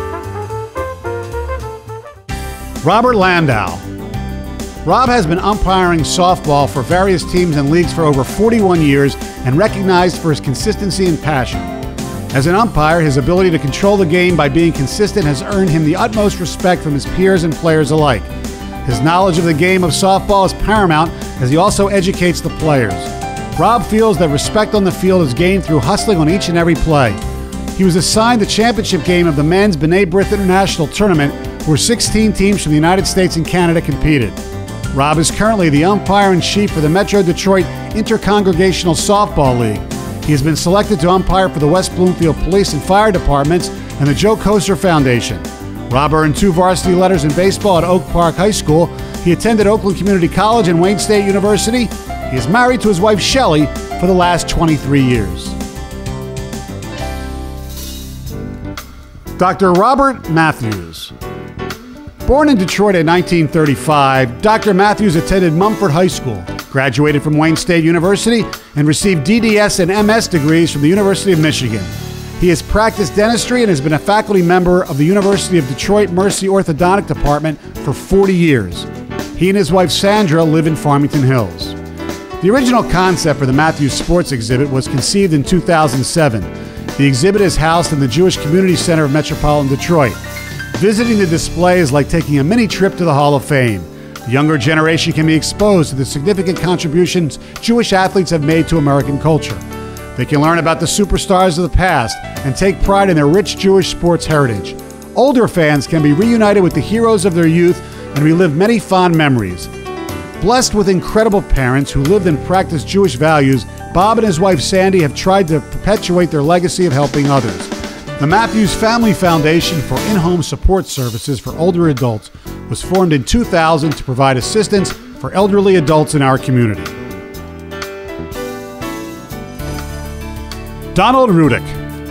Robert Landau. Rob has been umpiring softball for various teams and leagues for over forty-one years and recognized for his consistency and passion. As an umpire, his ability to control the game by being consistent has earned him the utmost respect from his peers and players alike. His knowledge of the game of softball is paramount as he also educates the players. Rob feels that respect on the field is gained through hustling on each and every play. He was assigned the championship game of the men's B'nai B'rith International Tournament, where sixteen teams from the United States and Canada competed. Rob is currently the umpire-in-chief for the Metro Detroit Intercongregational Softball League. He has been selected to umpire for the West Bloomfield Police and Fire Departments and the Joe Koser Foundation. Rob earned two varsity letters in baseball at Oak Park High School. He attended Oakland Community College and Wayne State University. He is married to his wife Shelley for the last twenty-three years. Doctor Robert Matthews. Born in Detroit in nineteen thirty-five, Doctor Matthews attended Mumford High School, graduated from Wayne State University, and received D D S and M S degrees from the University of Michigan. He has practiced dentistry and has been a faculty member of the University of Detroit Mercy Orthodontic Department for forty years. He and his wife Sandra live in Farmington Hills. The original concept for the Matthews Sports exhibit was conceived in two thousand seven. The exhibit is housed in the Jewish Community Center of Metropolitan Detroit. Visiting the display is like taking a mini trip to the Hall of Fame. The younger generation can be exposed to the significant contributions Jewish athletes have made to American culture. They can learn about the superstars of the past and take pride in their rich Jewish sports heritage. Older fans can be reunited with the heroes of their youth and relive many fond memories. Blessed with incredible parents who lived and practiced Jewish values, Bob and his wife Sandy have tried to perpetuate their legacy of helping others. The Matthews Family Foundation for In-Home Support Services for Older Adults was formed in two thousand to provide assistance for elderly adults in our community. Donald Rudick.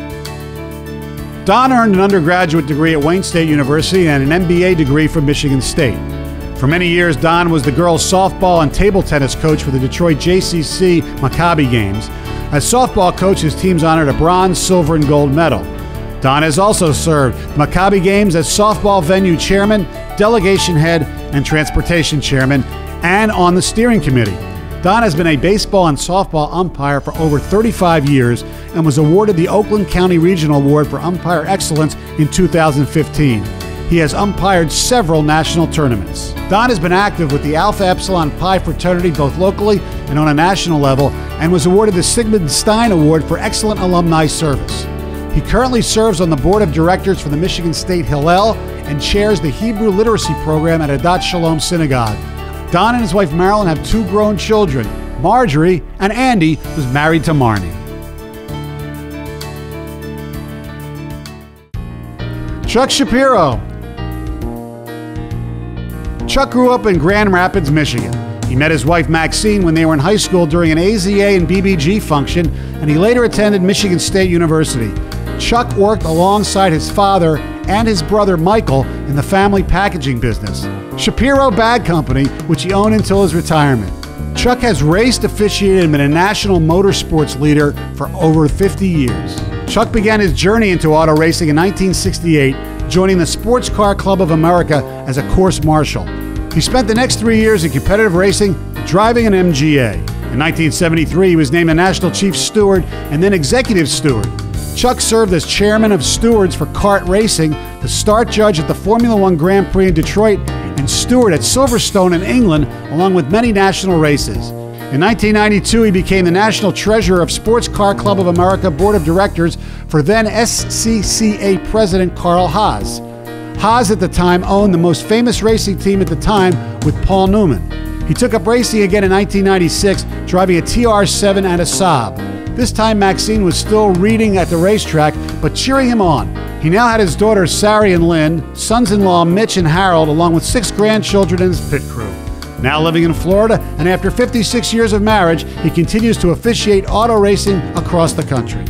Don earned an undergraduate degree at Wayne State University and an M B A degree from Michigan State. For many years, Don was the girls' softball and table tennis coach for the Detroit J C C Maccabi Games. As softball coach, his teams honored a bronze, silver, and gold medal. Don has also served the Maccabi Games as softball venue chairman, delegation head, and transportation chairman, and on the steering committee. Don has been a baseball and softball umpire for over thirty-five years and was awarded the Oakland County Regional Award for Umpire Excellence in two thousand fifteen. He has umpired several national tournaments. Don has been active with the Alpha Epsilon Pi fraternity both locally and on a national level and was awarded the Sigmund Stein Award for Excellent Alumni Service. He currently serves on the board of directors for the Michigan State Hillel and chairs the Hebrew Literacy Program at Adat Shalom Synagogue. Don and his wife Marilyn have two grown children, Marjorie and Andy, who's married to Marnie. Chuck Shapiro. Chuck grew up in Grand Rapids, Michigan. He met his wife Maxine when they were in high school during an A Z A and B B G function, and he later attended Michigan State University. Chuck worked alongside his father and his brother Michael in the family packaging business. Shapiro Bag Company, which he owned until his retirement. Chuck has raced, officiated, and been a national motorsports leader for over fifty years. Chuck began his journey into auto racing in nineteen sixty-eight, joining the Sports Car Club of America as a course marshal. He spent the next three years in competitive racing, driving an M G A. In nineteen seventy-three, he was named a National Chief Steward and then Executive Steward. Chuck served as Chairman of Stewards for kart racing, the start judge at the Formula One Grand Prix in Detroit, and steward at Silverstone in England, along with many national races. In nineteen ninety-two, he became the National Treasurer of Sports Car Club of America Board of Directors for then S C C A President Carl Haas. Haas at the time owned the most famous racing team at the time with Paul Newman. He took up racing again in nineteen ninety-six, driving a T R seven and a Saab. This time Maxine was still reading at the racetrack, but cheering him on. He now had his daughters Sari and Lynn, sons-in-law Mitch and Harold, along with six grandchildren in his pit crew. Now living in Florida, and after fifty-six years of marriage, he continues to officiate auto racing across the country.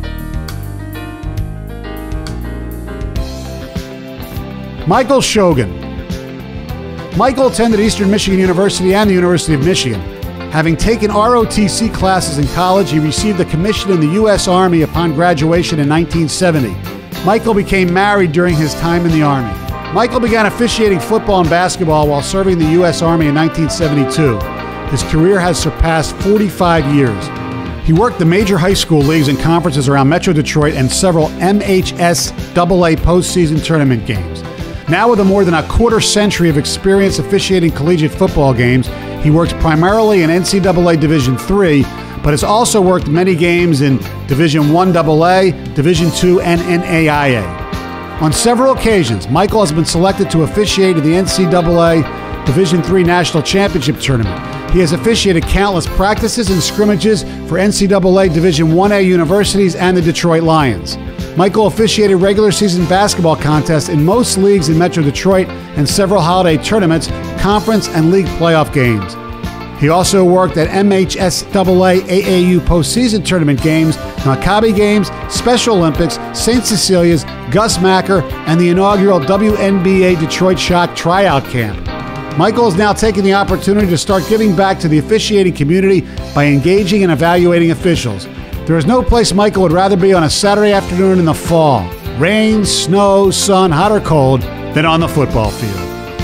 Michael Shogun. Michael attended Eastern Michigan University and the University of Michigan. Having taken R O T C classes in college, he received a commission in the U S Army upon graduation in nineteen seventy. Michael became married during his time in the Army. Michael began officiating football and basketball while serving the U S Army in nineteen seventy-two. His career has surpassed forty-five years. He worked the major high school leagues and conferences around Metro Detroit and several M H S double A postseason tournament games. Now with a more than a quarter century of experience officiating collegiate football games, he works primarily in N C double A Division three, but has also worked many games in Division one double A, Division two, and N A I A. On several occasions, Michael has been selected to officiate in the N C double A Division three National Championship Tournament. He has officiated countless practices and scrimmages for N C double A Division one A universities and the Detroit Lions. Michael officiated regular season basketball contests in most leagues in Metro Detroit and several holiday tournaments, conference, and league playoff games. He also worked at M H S double A A A U postseason tournament games, Maccabi Games, Special Olympics, Saint Cecilia's, Gus Macker, and the inaugural W N B A Detroit Shock tryout camp. Michael is now taking the opportunity to start giving back to the officiating community by engaging and evaluating officials. There is no place Michael would rather be on a Saturday afternoon in the fall, rain, snow, sun, hot or cold, than on the football field.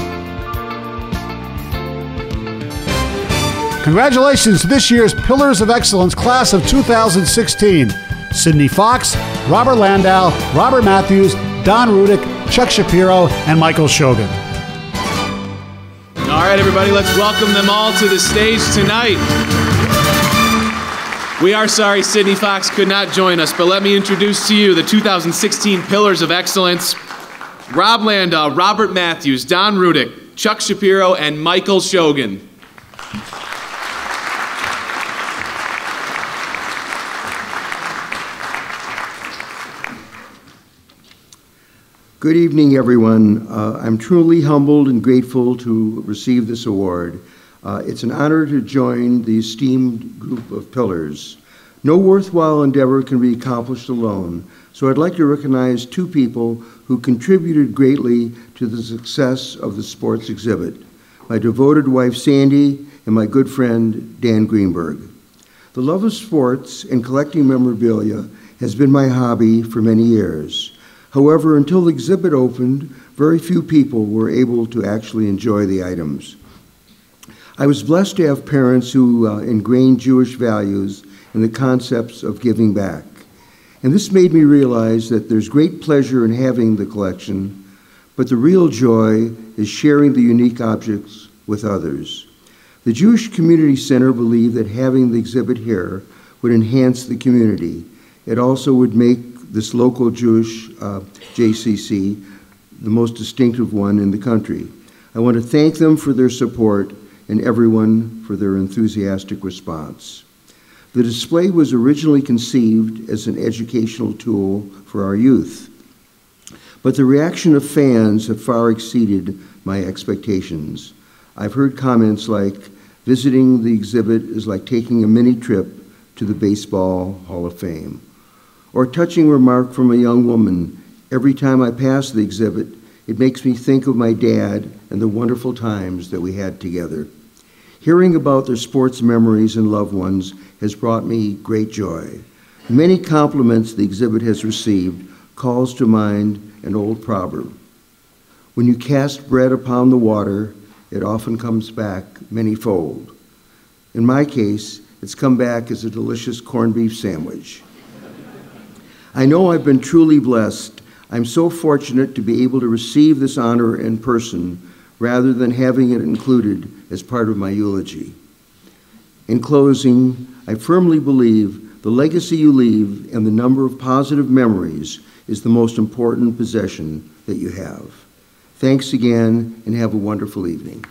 Congratulations to this year's Pillars of Excellence class of two thousand sixteen. Sidney Fox, Robert Landau, Robert Matthews, Don Rudick, Chuck Shapiro, and Michael Shogun. All right, everybody, let's welcome them all to the stage tonight. We are sorry Sidney Fox could not join us, but let me introduce to you the two thousand sixteen Pillars of Excellence. Rob Landau, Robert Matthews, Don Rudick, Chuck Shapiro, and Michael Shogun. Good evening, everyone. Uh, I'm truly humbled and grateful to receive this award. Uh, it's an honor to join the esteemed group of pillars. No worthwhile endeavor can be accomplished alone, so I'd like to recognize two people who contributed greatly to the success of the sports exhibit: my devoted wife, Sandy, and my good friend, Dan Greenberg. The love of sports and collecting memorabilia has been my hobby for many years. However, until the exhibit opened, very few people were able to actually enjoy the items. I was blessed to have parents who uh, ingrained Jewish values and the concepts of giving back. And this made me realize that there's great pleasure in having the collection, but the real joy is sharing the unique objects with others. The Jewish Community Center believed that having the exhibit here would enhance the community. It also would make this local Jewish uh, J C C the most distinctive one in the country. I want to thank them for their support and everyone for their enthusiastic response. The display was originally conceived as an educational tool for our youth, but the reaction of fans have far exceeded my expectations. I've heard comments like, visiting the exhibit is like taking a mini trip to the Baseball Hall of Fame, or a touching remark from a young woman, every time I pass the exhibit, It makes me think of my dad and the wonderful times that we had together. Hearing about their sports memories and loved ones has brought me great joy. Many compliments the exhibit has received calls to mind an old proverb. When you cast bread upon the water, it often comes back manyfold. In my case, it's come back as a delicious corned beef sandwich. I know I've been truly blessed. I'm so fortunate to be able to receive this honor in person rather than having it included as part of my eulogy. In closing, I firmly believe the legacy you leave and the number of positive memories is the most important possession that you have. Thanks again, and have a wonderful evening.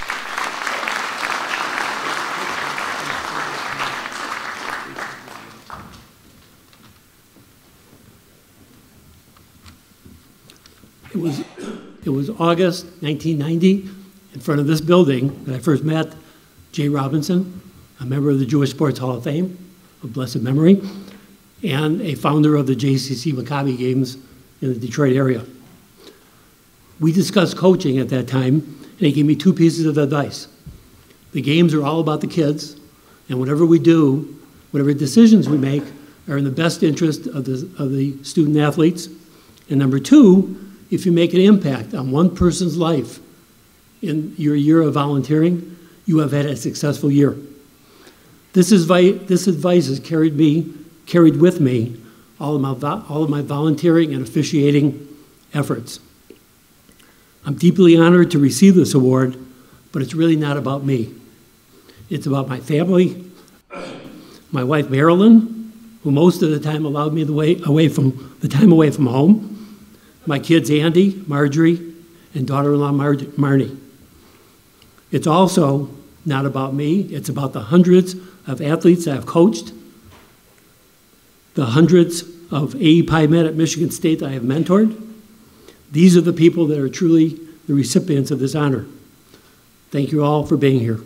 It was, it was August nineteen ninety, in front of this building, that I first met Jay Robinson, a member of the Jewish Sports Hall of Fame of blessed memory, and a founder of the J C C Maccabi games in the Detroit area. We discussed coaching at that time, and he gave me two pieces of advice. The games are all about the kids, and whatever we do, whatever decisions we make, are in the best interest of the, of the student athletes. And number two, if you make an impact on one person's life in your year of volunteering, you have had a successful year. This, is this advice has carried me, carried with me all of, my, all of my volunteering and officiating efforts. I'm deeply honored to receive this award, but it's really not about me. It's about my family, my wife Marilyn, who most of the time allowed me the way away from the time away from home, my kids Andy, Marjorie, and daughter-in-law Mar Marnie. It's also not about me. It's about the hundreds of athletes I've coached, the hundreds of A E Pi men at Michigan State that I have mentored. These are the people that are truly the recipients of this honor. Thank you all for being here.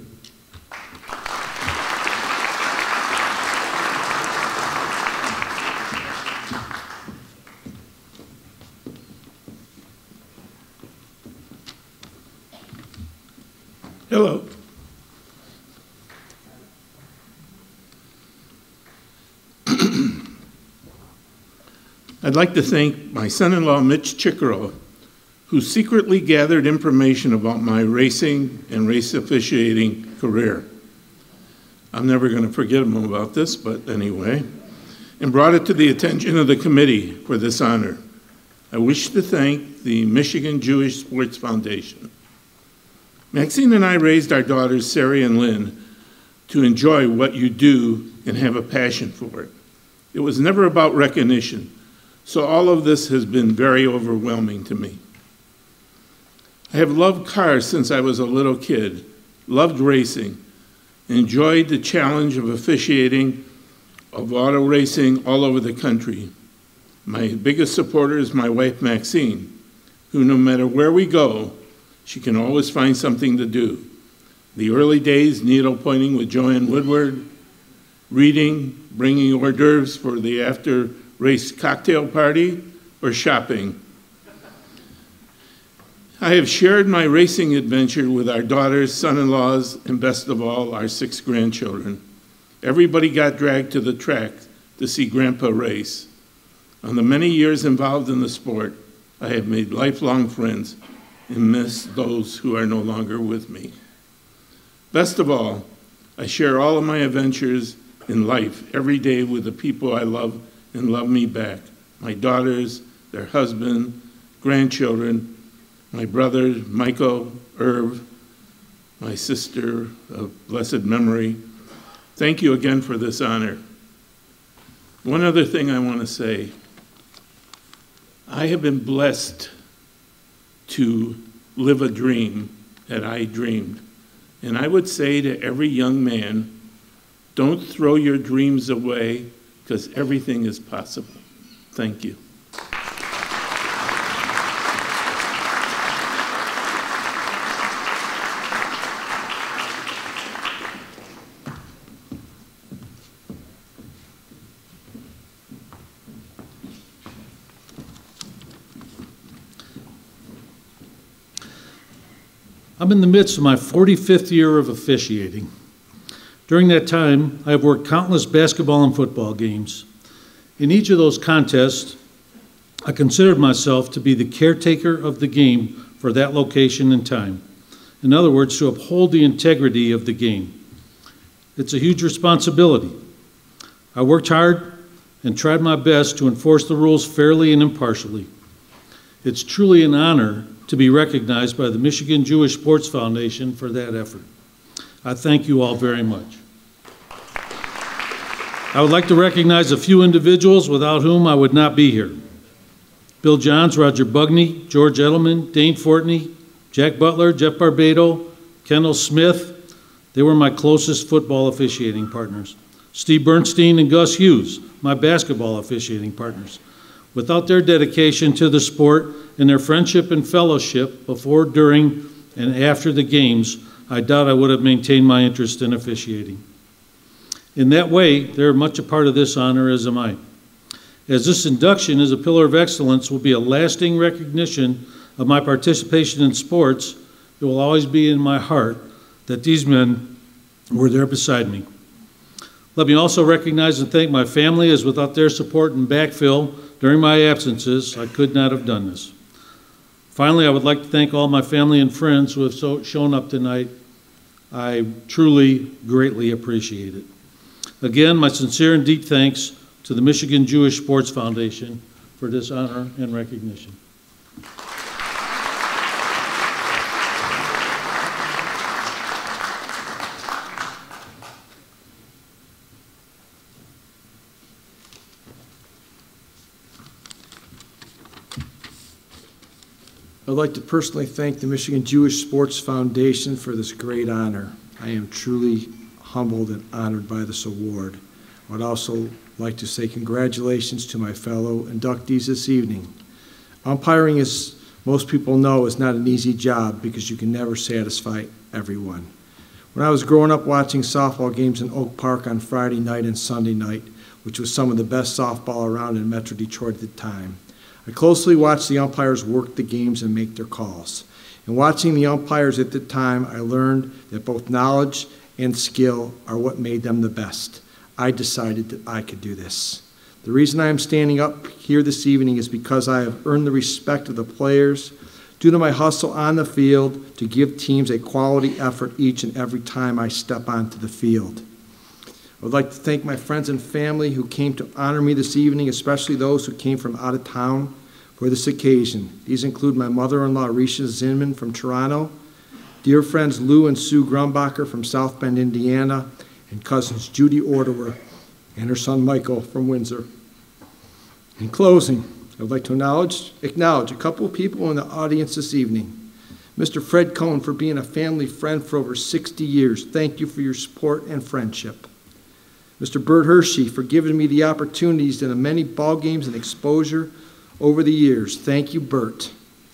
Hello. I'd like to thank my son-in-law, Mitch Chickero, who secretly gathered information about my racing and race officiating career. I'm never going to forget him about this, but anyway, and brought it to the attention of the committee for this honor. I wish to thank the Michigan Jewish Sports Foundation. Maxine and I raised our daughters, Sari and Lynn, to enjoy what you do and have a passion for it. It was never about recognition, so all of this has been very overwhelming to me. I have loved cars since I was a little kid, loved racing, enjoyed the challenge of officiating of auto racing all over the country. My biggest supporter is my wife, Maxine, who no matter where we go, she can always find something to do. The early days, needle pointing with Joanne Woodward, reading, bringing hors d'oeuvres for the after-race cocktail party, or shopping. I have shared my racing adventure with our daughters, son-in-laws, and best of all, our six grandchildren. Everybody got dragged to the track to see Grandpa race. On the many years involved in the sport, I have made lifelong friends and miss those who are no longer with me. Best of all, I share all of my adventures in life every day with the people I love and love me back. My daughters, their husband, grandchildren, my brothers, Michael, Irv, my sister of blessed memory. Thank you again for this honor. One other thing I want to say. I have been blessed to live a dream that I dreamed. And I would say to every young man, don't throw your dreams away, because everything is possible. Thank you. I'm in the midst of my forty-fifth year of officiating. During that time, I have worked countless basketball and football games. In each of those contests, I considered myself to be the caretaker of the game for that location and time. In other words, to uphold the integrity of the game. It's a huge responsibility. I worked hard and tried my best to enforce the rules fairly and impartially. It's truly an honor to be recognized by the Michigan Jewish Sports Foundation for that effort. I thank you all very much. I would like to recognize a few individuals without whom I would not be here. Bill Johns, Roger Bugney, George Edelman, Dane Fortney, Jack Butler, Jeff Barbado, Kendall Smith. They were my closest football officiating partners. Steve Bernstein and Gus Hughes, my basketball officiating partners. Without their dedication to the sport and their friendship and fellowship before, during, and after the games, I doubt I would have maintained my interest in officiating. In that way, they're much a part of this honor, as am I. As this induction as a pillar of excellence will be a lasting recognition of my participation in sports, it will always be in my heart that these men were there beside me. Let me also recognize and thank my family, as without their support and backfill during my absences, I could not have done this. Finally, I would like to thank all my family and friends who have so shown up tonight. I truly, greatly appreciate it. Again, my sincere and deep thanks to the Michigan Jewish Sports Foundation for this honor and recognition. I'd like to personally thank the Michigan Jewish Sports Foundation for this great honor. I am truly humbled and honored by this award. I would also like to say congratulations to my fellow inductees this evening. Umpiring, as most people know, is not an easy job because you can never satisfy everyone. When I was growing up watching softball games in Oak Park on Friday night and Sunday night, which was some of the best softball around in Metro Detroit at the time, I closely watched the umpires work the games and make their calls. And watching the umpires at the time, I learned that both knowledge and skill are what made them the best. I decided that I could do this. The reason I am standing up here this evening is because I have earned the respect of the players due to my hustle on the field to give teams a quality effort each and every time I step onto the field. I would like to thank my friends and family who came to honor me this evening, especially those who came from out of town for this occasion. These include my mother-in-law, Risha Zinman from Toronto, dear friends Lou and Sue Grumbacher from South Bend, Indiana, and cousins Judy Ordewer and her son Michael from Windsor. In closing, I would like to acknowledge, acknowledge a couple of people in the audience this evening. Mister Fred Cohn for being a family friend for over sixty years. Thank you for your support and friendship. Mister Bert Hershey for giving me the opportunities in the many ball games and exposure over the years. Thank you, Bert.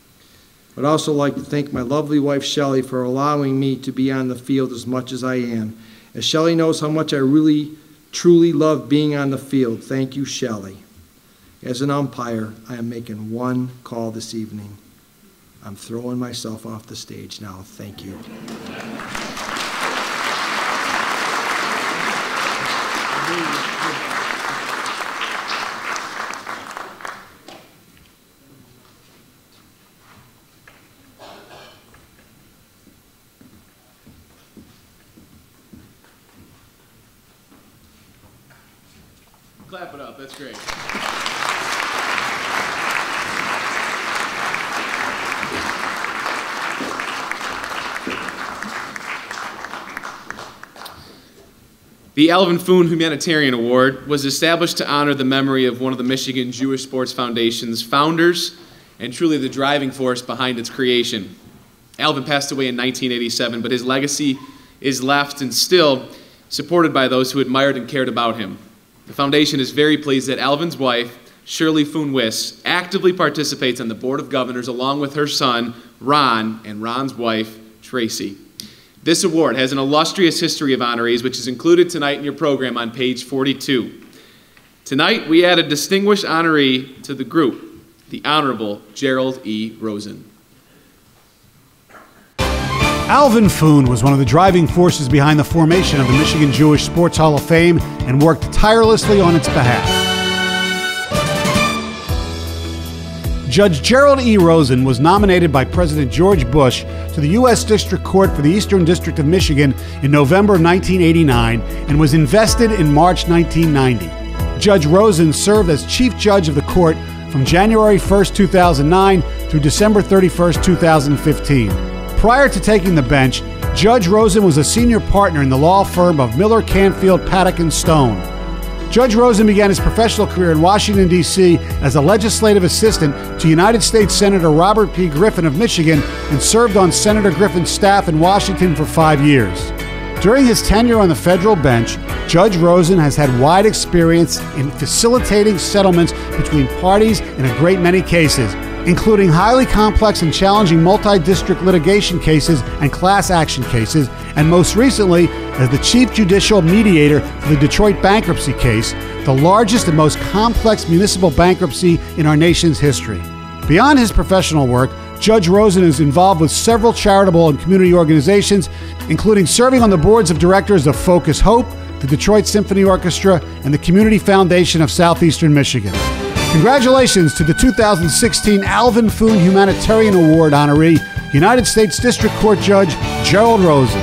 I'd also like to thank my lovely wife, Shelley, for allowing me to be on the field as much as I am. As Shelley knows how much I really, truly love being on the field. Thank you, Shelley. As an umpire, I am making one call this evening. I'm throwing myself off the stage now. Thank you. Clap it up, that's great. The Alvin Foon Humanitarian Award was established to honor the memory of one of the Michigan Jewish Sports Foundation's founders and truly the driving force behind its creation. Alvin passed away in nineteen eighty-seven, but his legacy is left and still supported by those who admired and cared about him. The foundation is very pleased that Alvin's wife, Shirley Foon-Wiss, actively participates on the Board of Governors along with her son, Ron, and Ron's wife, Tracy. This award has an illustrious history of honorees, which is included tonight in your program on page forty-two. Tonight, we add a distinguished honoree to the group, the Honorable Gerald E. Rosen. Alvin Foon was one of the driving forces behind the formation of the Michigan Jewish Sports Hall of Fame and worked tirelessly on its behalf. Judge Gerald E. Rosen was nominated by President George Bush to the U S District Court for the Eastern District of Michigan in November of nineteen eighty-nine and was invested in March nineteen ninety. Judge Rosen served as Chief Judge of the court from January first, two thousand nine through December thirty-first, two thousand fifteen. Prior to taking the bench, Judge Rosen was a senior partner in the law firm of Miller, Canfield, Paddock and Stone. Judge Rosen began his professional career in Washington, D C as a legislative assistant to United States Senator Robert P. Griffin of Michigan and served on Senator Griffin's staff in Washington for five years. During his tenure on the federal bench, Judge Rosen has had wide experience in facilitating settlements between parties in a great many cases, including highly complex and challenging multi-district litigation cases and class action cases, and most recently as the Chief Judicial Mediator for the Detroit bankruptcy case, the largest and most complex municipal bankruptcy in our nation's history. Beyond his professional work, Judge Rosen is involved with several charitable and community organizations, including serving on the boards of directors of Focus Hope, the Detroit Symphony Orchestra, and the Community Foundation of Southeastern Michigan. Congratulations to the two thousand sixteen Alvin Foon Humanitarian Award honoree, United States District Court Judge Gerald Rosen.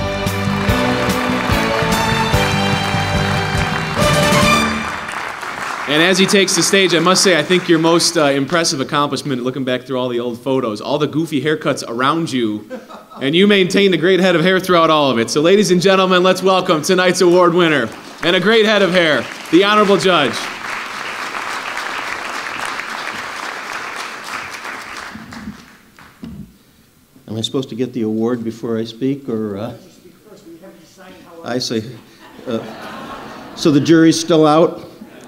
And as he takes the stage, I must say, I think your most uh, impressive accomplishment, looking back through all the old photos, all the goofy haircuts around you, and you maintained a great head of hair throughout all of it. So ladies and gentlemen, let's welcome tonight's award winner, and a great head of hair, the Honorable Judge. Am I supposed to get the award before I speak, or? Uh... I say. Uh, so the jury's still out?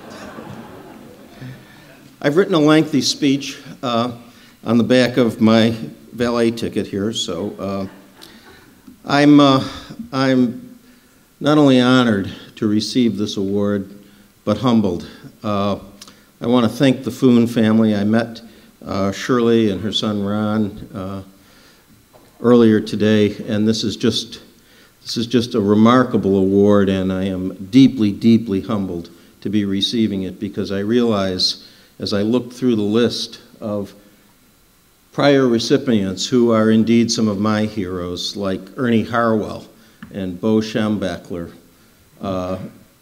I've written a lengthy speech uh, on the back of my valet ticket here, so uh, I'm, uh, I'm not only honored to receive this award, but humbled. Uh, I want to thank the Foon family. I met uh, Shirley and her son Ron uh, earlier today, and this is just this is just a remarkable award, and I am deeply, deeply humbled to be receiving it, because I realize, as I looked through the list of prior recipients who are indeed some of my heroes, like Ernie Harwell and Bo Schembechler, uh,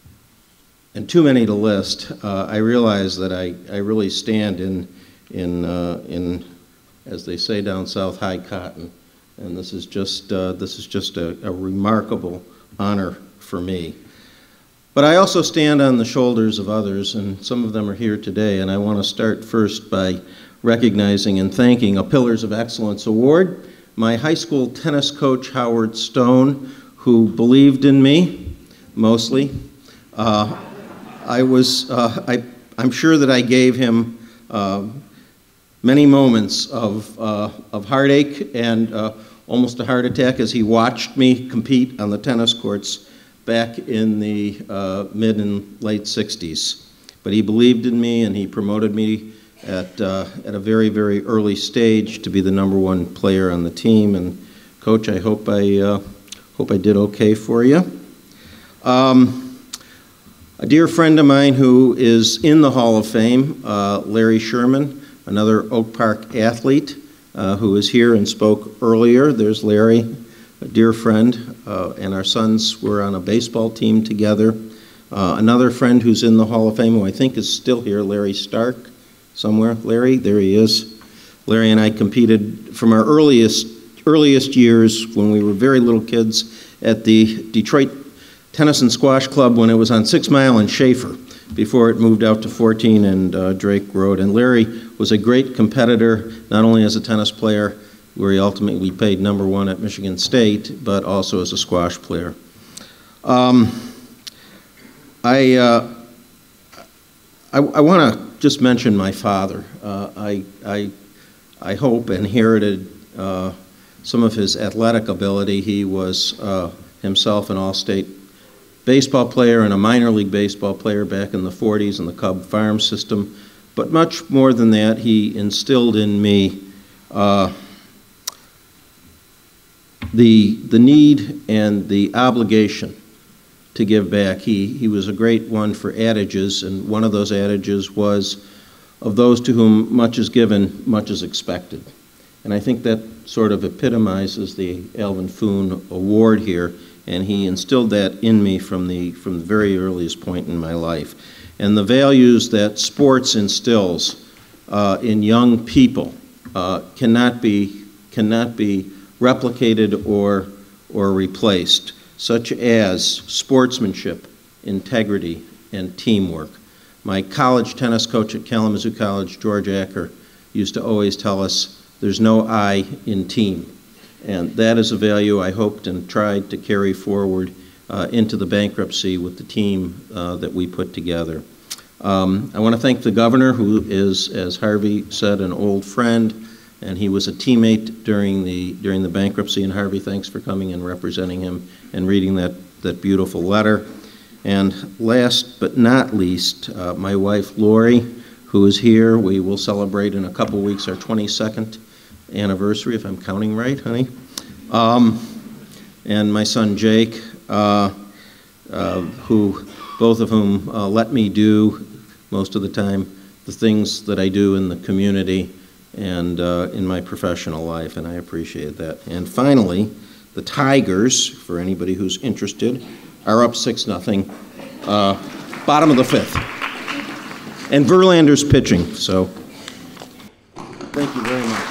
and too many to list, uh, I realize that I, I really stand in, in, uh, in, as they say down south, high cotton. And this is just, uh, this is just a, a remarkable honor for me. But I also stand on the shoulders of others, and some of them are here today, and I want to start first by recognizing and thanking a Pillars of Excellence Award, my high school tennis coach, Howard Stone, who believed in me, mostly. Uh, I was, uh, I, I'm sure that I gave him uh, many moments of, uh, of heartache and uh, almost a heart attack as he watched me compete on the tennis courts back in the uh, mid and late sixties. But he believed in me, and he promoted me at, uh, at a very, very early stage to be the number one player on the team. And Coach, I hope I, uh, hope I did okay for you. Um, a dear friend of mine who is in the Hall of Fame, uh, Larry Sherman, another Oak Park athlete uh, who is here and spoke earlier. There's Larry, a dear friend, uh, and our sons were on a baseball team together. Uh, another friend who's in the Hall of Fame, who I think is still here, Larry Stark, somewhere. Larry, there he is. Larry and I competed from our earliest, earliest years when we were very little kids at the Detroit Tennis and Squash Club when it was on Six Mile and Schaefer, before it moved out to fourteen and uh, Drake Road. And Larry was a great competitor, not only as a tennis player, where he ultimately played number one at Michigan State, but also as a squash player. Um, I, uh, I, I want to just mention my father. Uh, I, I, I hope inherited uh, some of his athletic ability. He was uh, himself an all-state baseball player and a minor league baseball player back in the forties in the Cub farm system. But much more than that, he instilled in me uh, the, the need and the obligation to give back. He, he was a great one for adages, and one of those adages was, of those to whom much is given, much is expected. And I think that sort of epitomizes the Alvin Foon Award here, and he instilled that in me from the, from the very earliest point in my life. And the values that sports instills uh, in young people uh, cannot be, cannot be replicated or, or replaced, such as sportsmanship, integrity, and teamwork. My college tennis coach at Kalamazoo College, George Acker, used to always tell us, there's no I in team. And that is a value I hoped and tried to carry forward uh, into the bankruptcy with the team uh, that we put together. Um, I want to thank the governor, who is, as Harvey said, an old friend, and he was a teammate during the, during the bankruptcy. And Harvey, thanks for coming and representing him and reading that, that beautiful letter. And last but not least, uh, my wife, Lori, who is here. We will celebrate in a couple weeks our twenty-second anniversary, if I'm counting right, honey. Um, and my son, Jake, uh, uh, who, both of whom uh, let me do, most of the time, the things that I do in the community and uh, in my professional life, and I appreciate that. And finally, the Tigers, for anybody who's interested, are up six nothing, uh, bottom of the fifth. And Verlander's pitching, so thank you very much.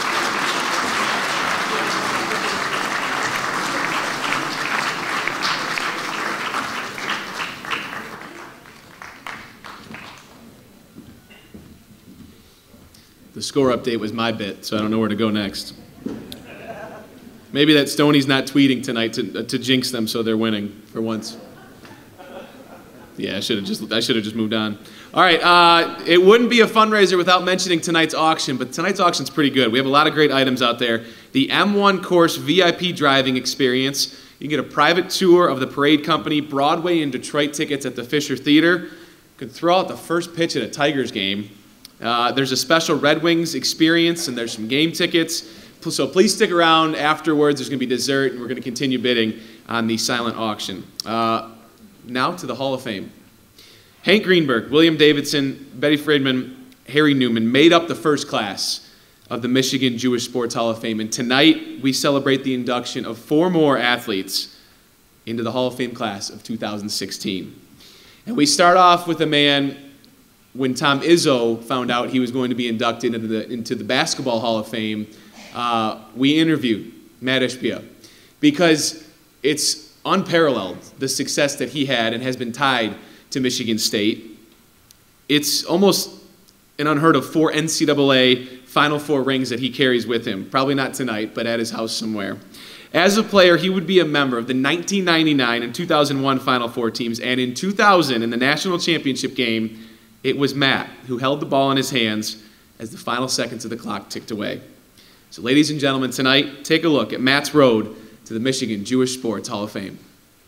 The score update was my bit, so I don't know where to go next. Maybe that Stoney's not tweeting tonight to, to jinx them so they're winning for once. Yeah, I should have just, I should have just moved on. All right, uh, it wouldn't be a fundraiser without mentioning tonight's auction, but tonight's auction's pretty good. We have a lot of great items out there. The M one course V I P driving experience. You can get a private tour of the parade company, Broadway and Detroit tickets at the Fisher Theater. You can throw out the first pitch at a Tigers game. Uh, there's a special Red Wings experience, and there's some game tickets. So please stick around afterwards. There's going to be dessert, and we're going to continue bidding on the silent auction. Uh, now to the Hall of Fame. Hank Greenberg, William Davidson, Betty Friedman, Harry Newman made up the first class of the Michigan Jewish Sports Hall of Fame. And tonight, we celebrate the induction of four more athletes into the Hall of Fame class of two thousand sixteen. And we start off with a man, when Tom Izzo found out he was going to be inducted into the, into the Basketball Hall of Fame, uh, we interviewed Matt Ishbia, because it's unparalleled, the success that he had and has been tied to Michigan State. It's almost an unheard of four N C double A Final Four rings that he carries with him. Probably not tonight, but at his house somewhere. As a player, he would be a member of the nineteen ninety-nine and two thousand one Final Four teams, and in two thousand, in the national championship game, it was Matt who held the ball in his hands as the final seconds of the clock ticked away. So ladies and gentlemen, tonight, take a look at Matt's road to the Michigan Jewish Sports Hall of Fame.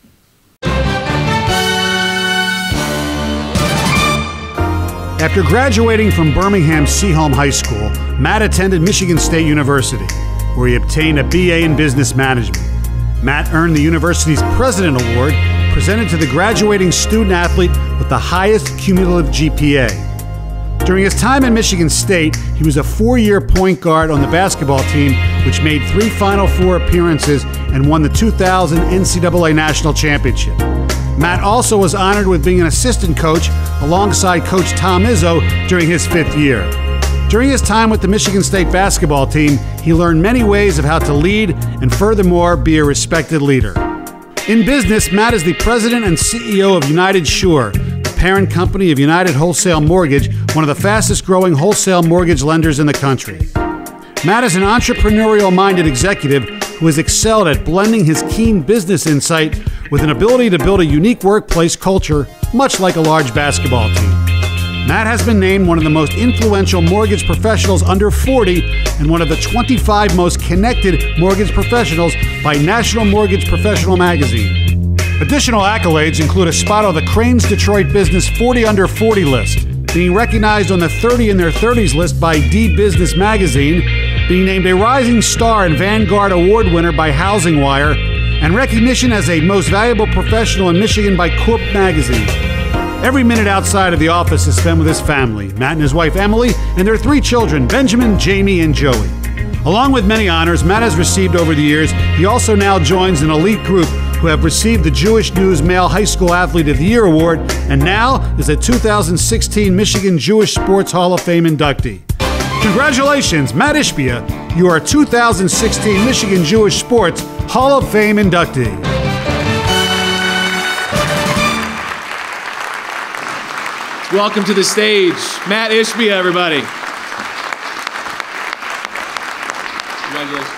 After graduating from Birmingham Seaholm High School, Matt attended Michigan State University, where he obtained a B A in Business Management. Matt earned the university's President Award, presented to the graduating student athlete with the highest cumulative G P A. During his time at Michigan State, he was a four-year point guard on the basketball team, which made three Final Four appearances and won the two thousand N C double A National Championship. Matt also was honored with being an assistant coach alongside Coach Tom Izzo during his fifth year. During his time with the Michigan State basketball team, he learned many ways of how to lead and furthermore be a respected leader. In business, Matt is the president and C E O of United Sure, the parent company of United Wholesale Mortgage, one of the fastest growing wholesale mortgage lenders in the country. Matt is an entrepreneurial-minded executive who has excelled at blending his keen business insight with an ability to build a unique workplace culture, much like a large basketball team. Matt has been named one of the most influential mortgage professionals under forty and one of the twenty-five most connected mortgage professionals by National Mortgage Professional magazine. Additional accolades include a spot on the Crain's Detroit Business forty under forty list, being recognized on the thirty in their thirties list by D Business magazine, being named a Rising Star and Vanguard Award winner by Housing Wire, and recognition as a Most Valuable Professional in Michigan by Corp Magazine. Every minute outside of the office is spent with his family, Matt and his wife Emily, and their three children, Benjamin, Jamie, and Joey. Along with many honors Matt has received over the years, he also now joins an elite group who have received the Jewish News Male High School Athlete of the Year Award, and now is a two thousand sixteen Michigan Jewish Sports Hall of Fame inductee. Congratulations, Matt Ishbia, you are a two thousand sixteen Michigan Jewish Sports Hall of Fame inductee. Welcome to the stage, Matt Ishbia, everybody. Congratulations.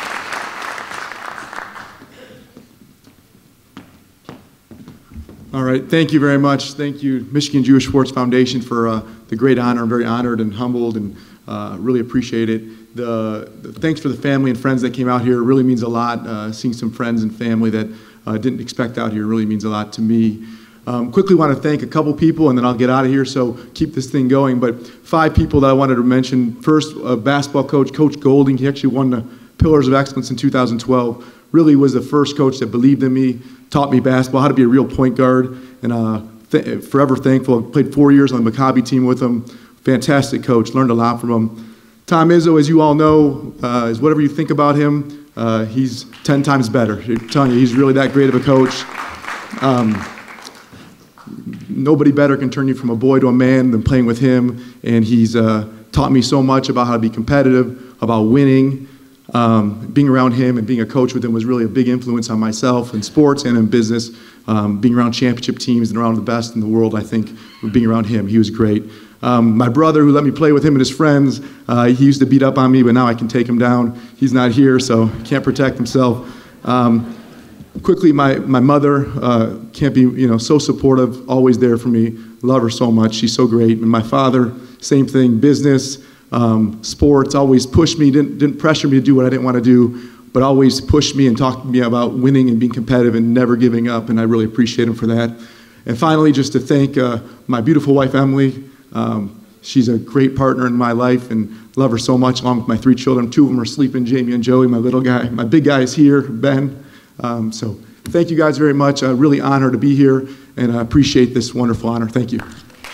All right, thank you very much. Thank you, Michigan Jewish Sports Foundation, for uh, the great honor. I'm very honored and humbled, and uh, really appreciate it. The, the thanks for the family and friends that came out here. It really means a lot. Uh, seeing some friends and family that uh, didn't expect out here really means a lot to me. Um, quickly want to thank a couple people, and then I'll get out of here, so keep this thing going. But five people that I wanted to mention. First, uh, basketball coach, Coach Golding. He actually won the Pillars of Excellence in two thousand twelve. Really was the first coach that believed in me, taught me basketball, how to be a real point guard, and uh, th forever thankful. I played four years on the Maccabi team with him. Fantastic coach, learned a lot from him. Tom Izzo, as you all know, uh, is whatever you think about him, uh, he's ten times better. I'm telling you, he's really that great of a coach. Um, Nobody better can turn you from a boy to a man than playing with him, and he's uh, taught me so much about how to be competitive, about winning. Um, being around him and being a coach with him was really a big influence on myself in sports and in business. Um, being around championship teams and around the best in the world, I think, being around him, he was great. Um, my brother, who let me play with him and his friends, uh, he used to beat up on me, but now I can take him down. He's not here, so can't protect himself. Um, Quickly, my, my mother uh, can't be, you know, so supportive, always there for me. Love her so much. She's so great. And my father, same thing, business, um, sports, always pushed me, didn't, didn't pressure me to do what I didn't want to do, but always pushed me and talked to me about winning and being competitive and never giving up, and I really appreciate him for that. And finally, just to thank uh, my beautiful wife, Emily. Um, she's a great partner in my life and love her so much, along with my three children. Two of them are sleeping, Jamie and Joey. My little guy, my big guy is here, Ben. Um, so thank you guys very much. I'm really honored to be here, and I appreciate this wonderful honor. Thank you.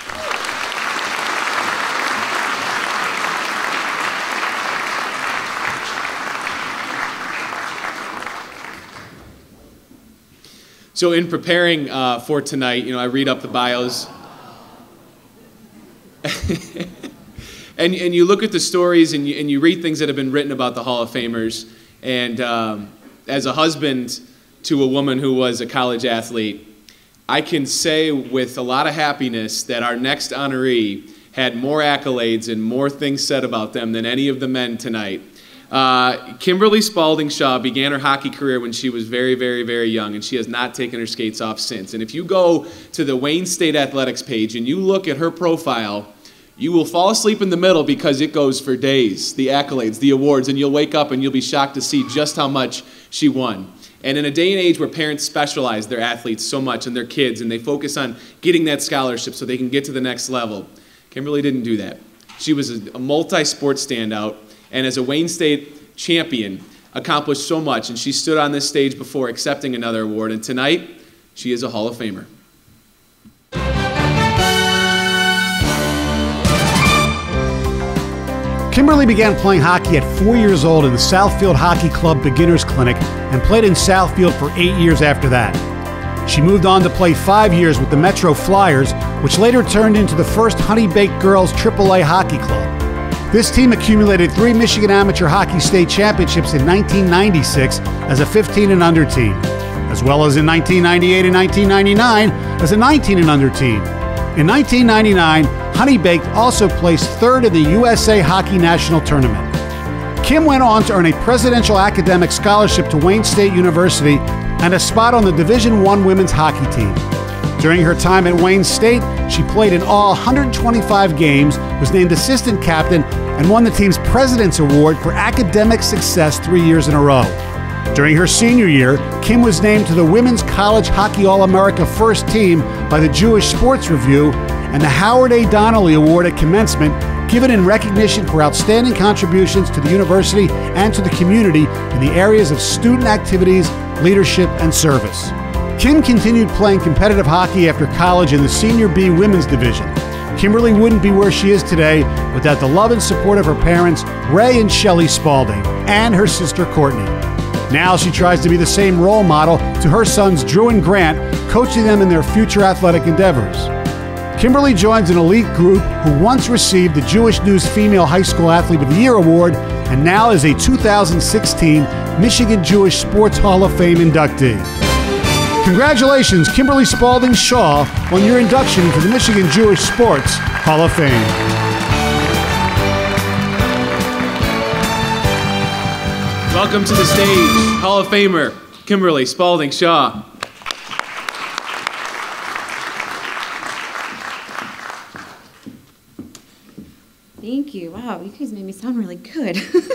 So in preparing uh, for tonight, you know, I read up the bios. and, and you look at the stories and you, and you read things that have been written about the Hall of Famers. And um, as a husband to a woman who was a college athlete, I can say with a lot of happiness that our next honoree had more accolades and more things said about them than any of the men tonight. Uh, Kimberly Spalding Shaw began her hockey career when she was very, very, very young, and she has not taken her skates off since. And if you go to the Wayne State Athletics page and you look at her profile, you will fall asleep in the middle because it goes for days, the accolades, the awards, and you'll wake up and you'll be shocked to see just how much she won. And in a day and age where parents specialize their athletes so much and their kids, and they focus on getting that scholarship so they can get to the next level, Kimberly didn't do that. She was a, a multi-sport standout, and as a Wayne State champion, accomplished so much, and she stood on this stage before accepting another award, and tonight, she is a Hall of Famer. Kimberly began playing hockey at four years old in the Southfield Hockey Club Beginners Clinic and played in Southfield for eight years after that. She moved on to play five years with the Metro Flyers, which later turned into the first Honey Baked Girls triple A Hockey Club. This team accumulated three Michigan Amateur Hockey State Championships in nineteen ninety-six as a fifteen and under team, as well as in nineteen ninety-eight and nineteen ninety-nine as a nineteen and under team. In nineteen ninety-nine, Honey Baked also placed third in the U S A Hockey National Tournament. Kim went on to earn a Presidential Academic Scholarship to Wayne State University and a spot on the Division One women's hockey team. During her time at Wayne State, she played in all one hundred twenty-five games, was named assistant captain, and won the team's President's Award for academic success three years in a row. During her senior year, Kim was named to the Women's College Hockey All-America First Team by the Jewish Sports Review, and the Howard A. Donnelly Award at commencement given in recognition for outstanding contributions to the university and to the community in the areas of student activities, leadership, and service. Kim continued playing competitive hockey after college in the Senior B Women's Division. Kimberly wouldn't be where she is today without the love and support of her parents, Ray and Shelley Spalding, and her sister Courtney. Now she tries to be the same role model to her sons Drew and Grant, coaching them in their future athletic endeavors. Kimberly joins an elite group who once received the Jewish News Female High School Athlete of the Year Award and now is a two thousand sixteen Michigan Jewish Sports Hall of Fame inductee. Congratulations, Kimberly Spalding Shaw, on your induction into the Michigan Jewish Sports Hall of Fame. Welcome to the stage, Hall of Famer, Kimberly Spalding Shaw. Thank you. Wow, you guys made me sound really good.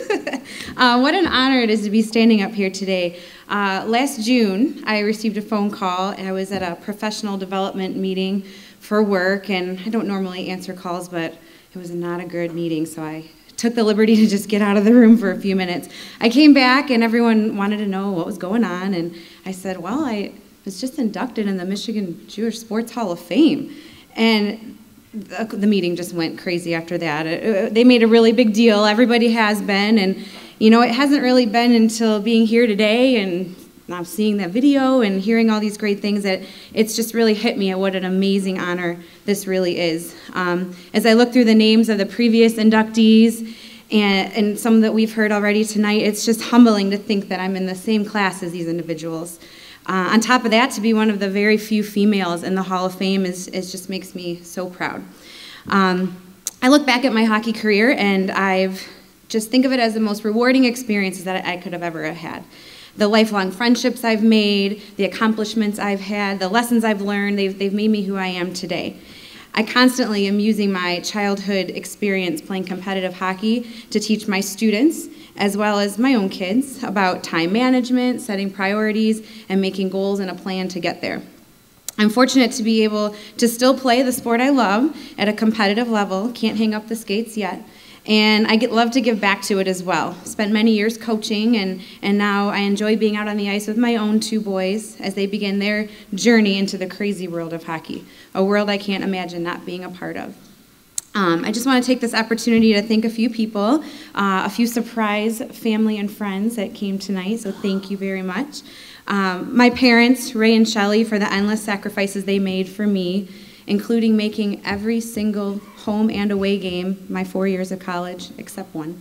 uh, what an honor it is to be standing up here today. Uh, last June, I received a phone call. I was at a professional development meeting for work, and I don't normally answer calls, but it was not a good meeting, so I took the liberty to just get out of the room for a few minutes. I came back, and everyone wanted to know what was going on, and I said, well, I was just inducted in the Michigan Jewish Sports Hall of Fame. And the, the meeting just went crazy after that. It, it, they made a really big deal. Everybody has been, and you know, it hasn't really been until being here today and now seeing that video and hearing all these great things that it's just really hit me at what an amazing honor this really is. Um, as I look through the names of the previous inductees and, and some that we've heard already tonight, it's just humbling to think that I'm in the same class as these individuals. Uh, on top of that, to be one of the very few females in the Hall of Fame is, is just makes me so proud. Um, I look back at my hockey career and I've just think of it as the most rewarding experiences that I could have ever had. The lifelong friendships I've made, the accomplishments I've had, the lessons I've learned, they've, they've made me who I am today. I constantly am using my childhood experience playing competitive hockey to teach my students, as well as my own kids, about time management, setting priorities, and making goals and a plan to get there. I'm fortunate to be able to still play the sport I love at a competitive level, can't hang up the skates yet, and I get, love to give back to it as well. Spent many years coaching, and, and now I enjoy being out on the ice with my own two boys as they begin their journey into the crazy world of hockey, a world I can't imagine not being a part of. Um, I just want to take this opportunity to thank a few people, uh, a few surprise family and friends that came tonight, so thank you very much. Um, my parents, Ray and Shelley, for the endless sacrifices they made for me, including making every single home and away game my four years of college, except one.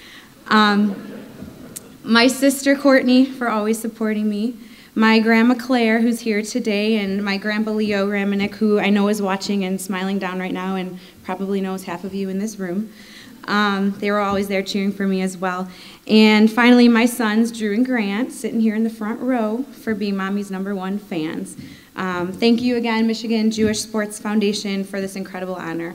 Um, my sister, Courtney, for always supporting me. My grandma Claire, who's here today, and my grandpa Leo Ramanick, who I know is watching and smiling down right now and probably knows half of you in this room. Um, they were always there cheering for me as well. And finally, my sons, Drew and Grant, sitting here in the front row for being Mommy's number one fans. Um, thank you again, Michigan Jewish Sports Foundation, for this incredible honor.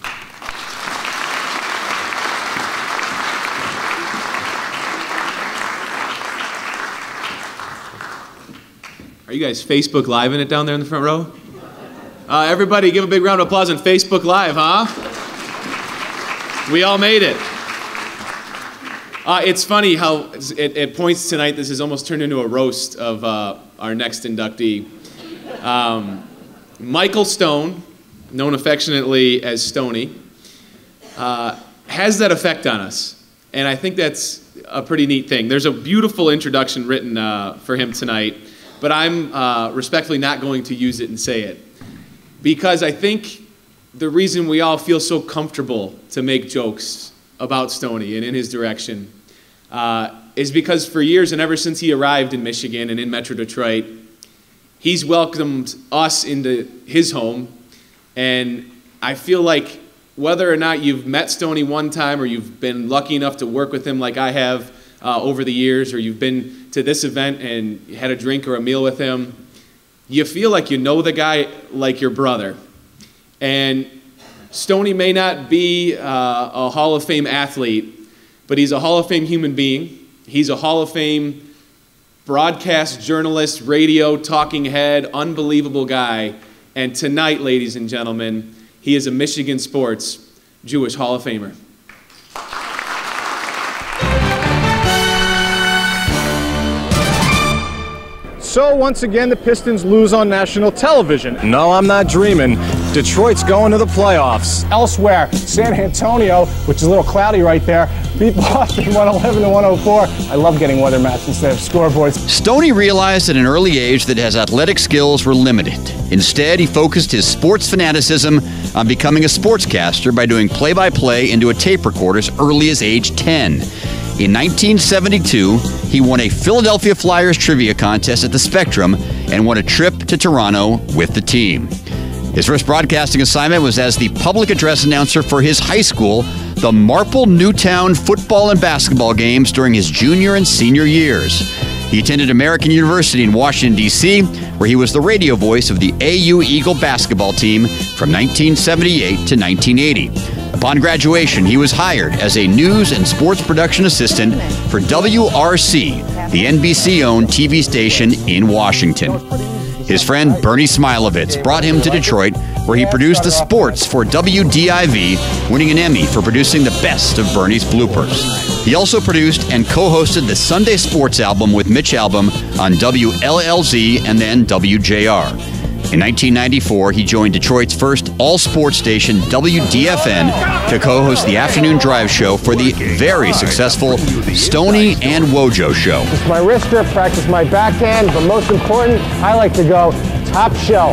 Are you guys Facebook Live-ing it down there in the front row? Uh, everybody give a big round of applause on Facebook Live, huh? We all made it. Uh, it's funny how at, at points tonight this has almost turned into a roast of uh, our next inductee. Um, Michael Stone, known affectionately as Stoney, uh, has that effect on us. And I think that's a pretty neat thing. There's a beautiful introduction written uh, for him tonight, but I'm uh, respectfully not going to use it and say it. Because I think the reason we all feel so comfortable to make jokes about Stoney and in his direction uh, is because for years and ever since he arrived in Michigan and in Metro Detroit, he's welcomed us into his home. And I feel like whether or not you've met Stoney one time or you've been lucky enough to work with him like I have uh, over the years, or you've been to this event and had a drink or a meal with him, you feel like you know the guy like your brother. And Stoney may not be uh, a Hall of Fame athlete, but he's a Hall of Fame human being. He's a Hall of Fame broadcast journalist, radio talking head, unbelievable guy. And tonight, ladies and gentlemen, he is a Michigan sports Jewish Hall of Famer. So once again, the Pistons lose on national television. No, I'm not dreaming. Detroit's going to the playoffs. Elsewhere, San Antonio, which is a little cloudy right there, beat Boston one eleven to one oh four. I love getting weather maps instead of scoreboards. Stoney realized at an early age that his athletic skills were limited. Instead, he focused his sports fanaticism on becoming a sportscaster by doing play-by-play into a tape recorder as early as age ten. In nineteen seventy-two, he won a Philadelphia Flyers trivia contest at the Spectrum and won a trip to Toronto with the team. His first broadcasting assignment was as the public address announcer for his high school, the Marple Newtown football and basketball games during his junior and senior years. He attended American University in Washington, D C, where he was the radio voice of the A U Eagle basketball team from nineteen seventy-eight to nineteen eighty. Upon graduation, he was hired as a news and sports production assistant for W R C, the N B C-owned T V station in Washington. His friend Bernie Smilovitz brought him to Detroit, where he produced the sports for W D I V, winning an Emmy for producing the best of Bernie's bloopers. He also produced and co-hosted the Sunday Sports Album with Mitch Albom on W L L Z and then W J R. In nineteen ninety-four, he joined Detroit's first all-sports station, W D F N, to co-host the afternoon drive show for the very successful Stoney and Wojo show. It's my wrister, practice my backhand, but most important, I like to go top shelf.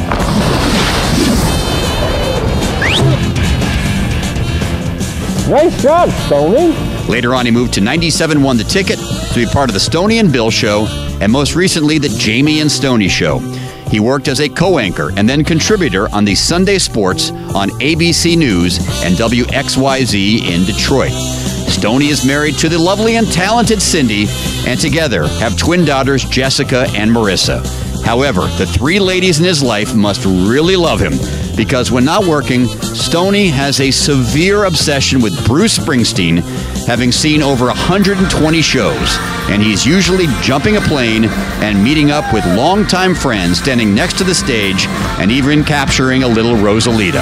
Nice job, Stoney. Later on, he moved to ninety-seven one The Ticket to be part of the Stoney and Bill Show, and most recently, the Jamie and Stoney Show. He worked as a co-anchor and then contributor on the Sunday Sports on A B C News and W X Y Z in Detroit. Stoney is married to the lovely and talented Cindy, and together have twin daughters Jessica and Marissa. However, the three ladies in his life must really love him, because when not working, Stoney has a severe obsession with Bruce Springsteen, having seen over one hundred twenty shows, and he's usually jumping a plane and meeting up with longtime friends standing next to the stage and even capturing a little Rosalita.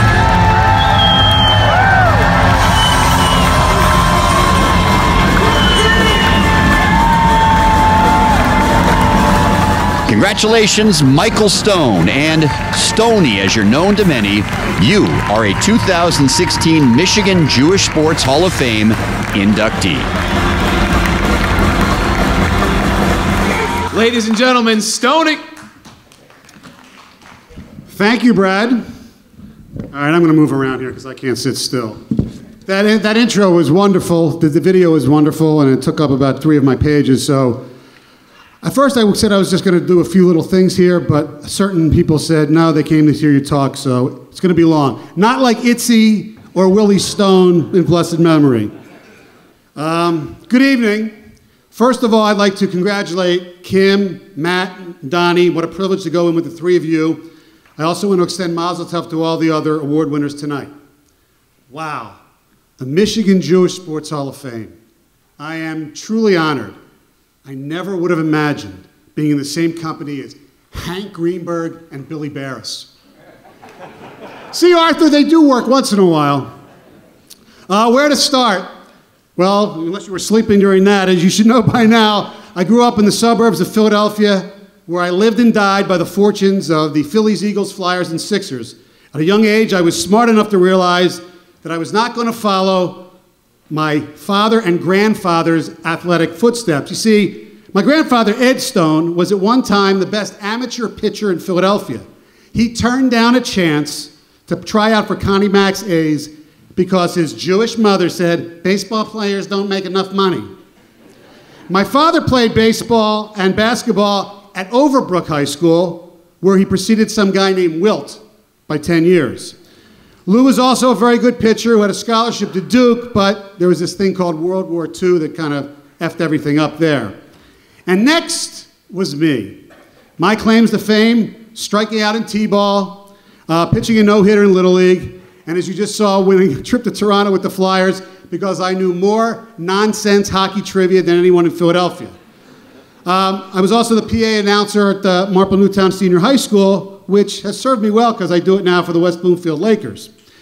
Congratulations, Michael Stone, and Stoney, as you're known to many. You are a two thousand sixteen Michigan Jewish Sports Hall of Fame inductee. Ladies and gentlemen, Stoney. Thank you, Brad. All right, I'm going to move around here because I can't sit still. That, that intro was wonderful. The, the video was wonderful, and it took up about three of my pages, so at first I said I was just going to do a few little things here, but certain people said, no, they came to hear you talk, so it's going to be long. Not like Itzy or Willie Stone in blessed memory. Um, good evening. First of all, I'd like to congratulate Kim, Matt, Donnie. What a privilege to go in with the three of you. I also want to extend mazel tov to all the other award winners tonight. Wow. The Michigan Jewish Sports Hall of Fame. I am truly honored. I never would have imagined being in the same company as Hank Greenberg and Billy Barris. See, Arthur, they do work once in a while. Uh, where to start? Well, unless you were sleeping during that, as you should know by now, I grew up in the suburbs of Philadelphia, where I lived and died by the fortunes of the Phillies, Eagles, Flyers, and Sixers. At a young age, I was smart enough to realize that I was not going to follow my father and grandfather's athletic footsteps. You see, my grandfather, Ed Stone, was at one time the best amateur pitcher in Philadelphia. He turned down a chance to try out for Connie Mack's A's because his Jewish mother said, baseball players don't make enough money. My father played baseball and basketball at Overbrook High School, where he preceded some guy named Wilt by ten years. Lou was also a very good pitcher who had a scholarship to Duke, but there was this thing called World War Two that kind of effed everything up there. And next was me. My claims to fame, striking out in T-ball, uh, pitching a no-hitter in Little League, and as you just saw, winning a trip to Toronto with the Flyers because I knew more nonsense hockey trivia than anyone in Philadelphia. Um, I was also the P A announcer at the Marple Newtown Senior High School, which has served me well because I do it now for the West Bloomfield Lakers.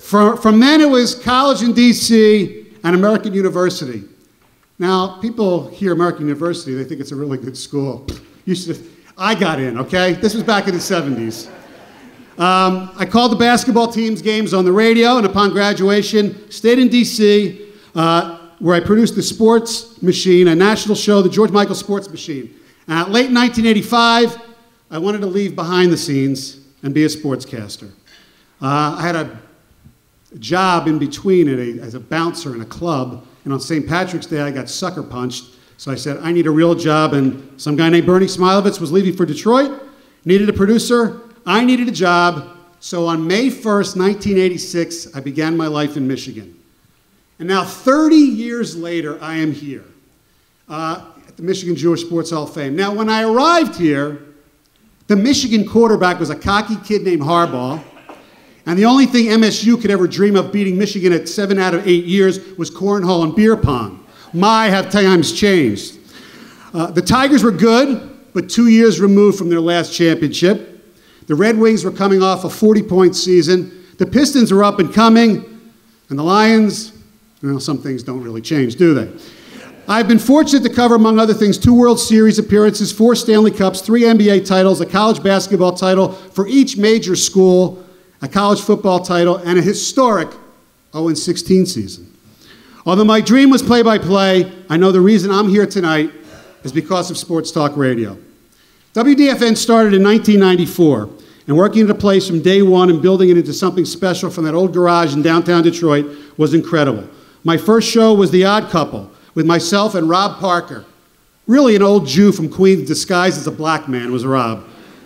From, from then it was college in D C and American University. Now, people hear American University, they think it's a really good school. You should, I got in, okay? This was back in the seventies. Um, I called the basketball team's games on the radio, and upon graduation, stayed in D C, uh, where I produced the Sports Machine, a national show, the George Michael Sports Machine. Uh, late nineteen eighty-five, I wanted to leave behind the scenes and be a sportscaster. Uh, I had a job in between at a, as a bouncer in a club, and on Saint Patrick's Day, I got sucker punched. So I said, I need a real job, and some guy named Bernie Smilovitz was leaving for Detroit, needed a producer. I needed a job, so on May first, nineteen eighty-six, I began my life in Michigan. And now thirty years later, I am here uh, at the Michigan Jewish Sports Hall of Fame. Now, when I arrived here, the Michigan quarterback was a cocky kid named Harbaugh, and the only thing M S U could ever dream of beating Michigan at seven out of eight years was cornhole and beer pong. My, have times changed. Uh, the Tigers were good, but two years removed from their last championship. The Red Wings were coming off a forty-point season. The Pistons were up and coming. And the Lions, well, some things don't really change, do they? I've been fortunate to cover, among other things, two World Series appearances, four Stanley Cups, three N B A titles, a college basketball title for each major school, a college football title, and a historic oh and sixteen season. Although my dream was play-by-play, I know the reason I'm here tonight is because of Sports Talk Radio. W D F N started in nineteen ninety-four, and working at a place from day one and building it into something special from that old garage in downtown Detroit was incredible. My first show was The Odd Couple, with myself and Rob Parker. Really an old Jew from Queens disguised as a black man was Rob.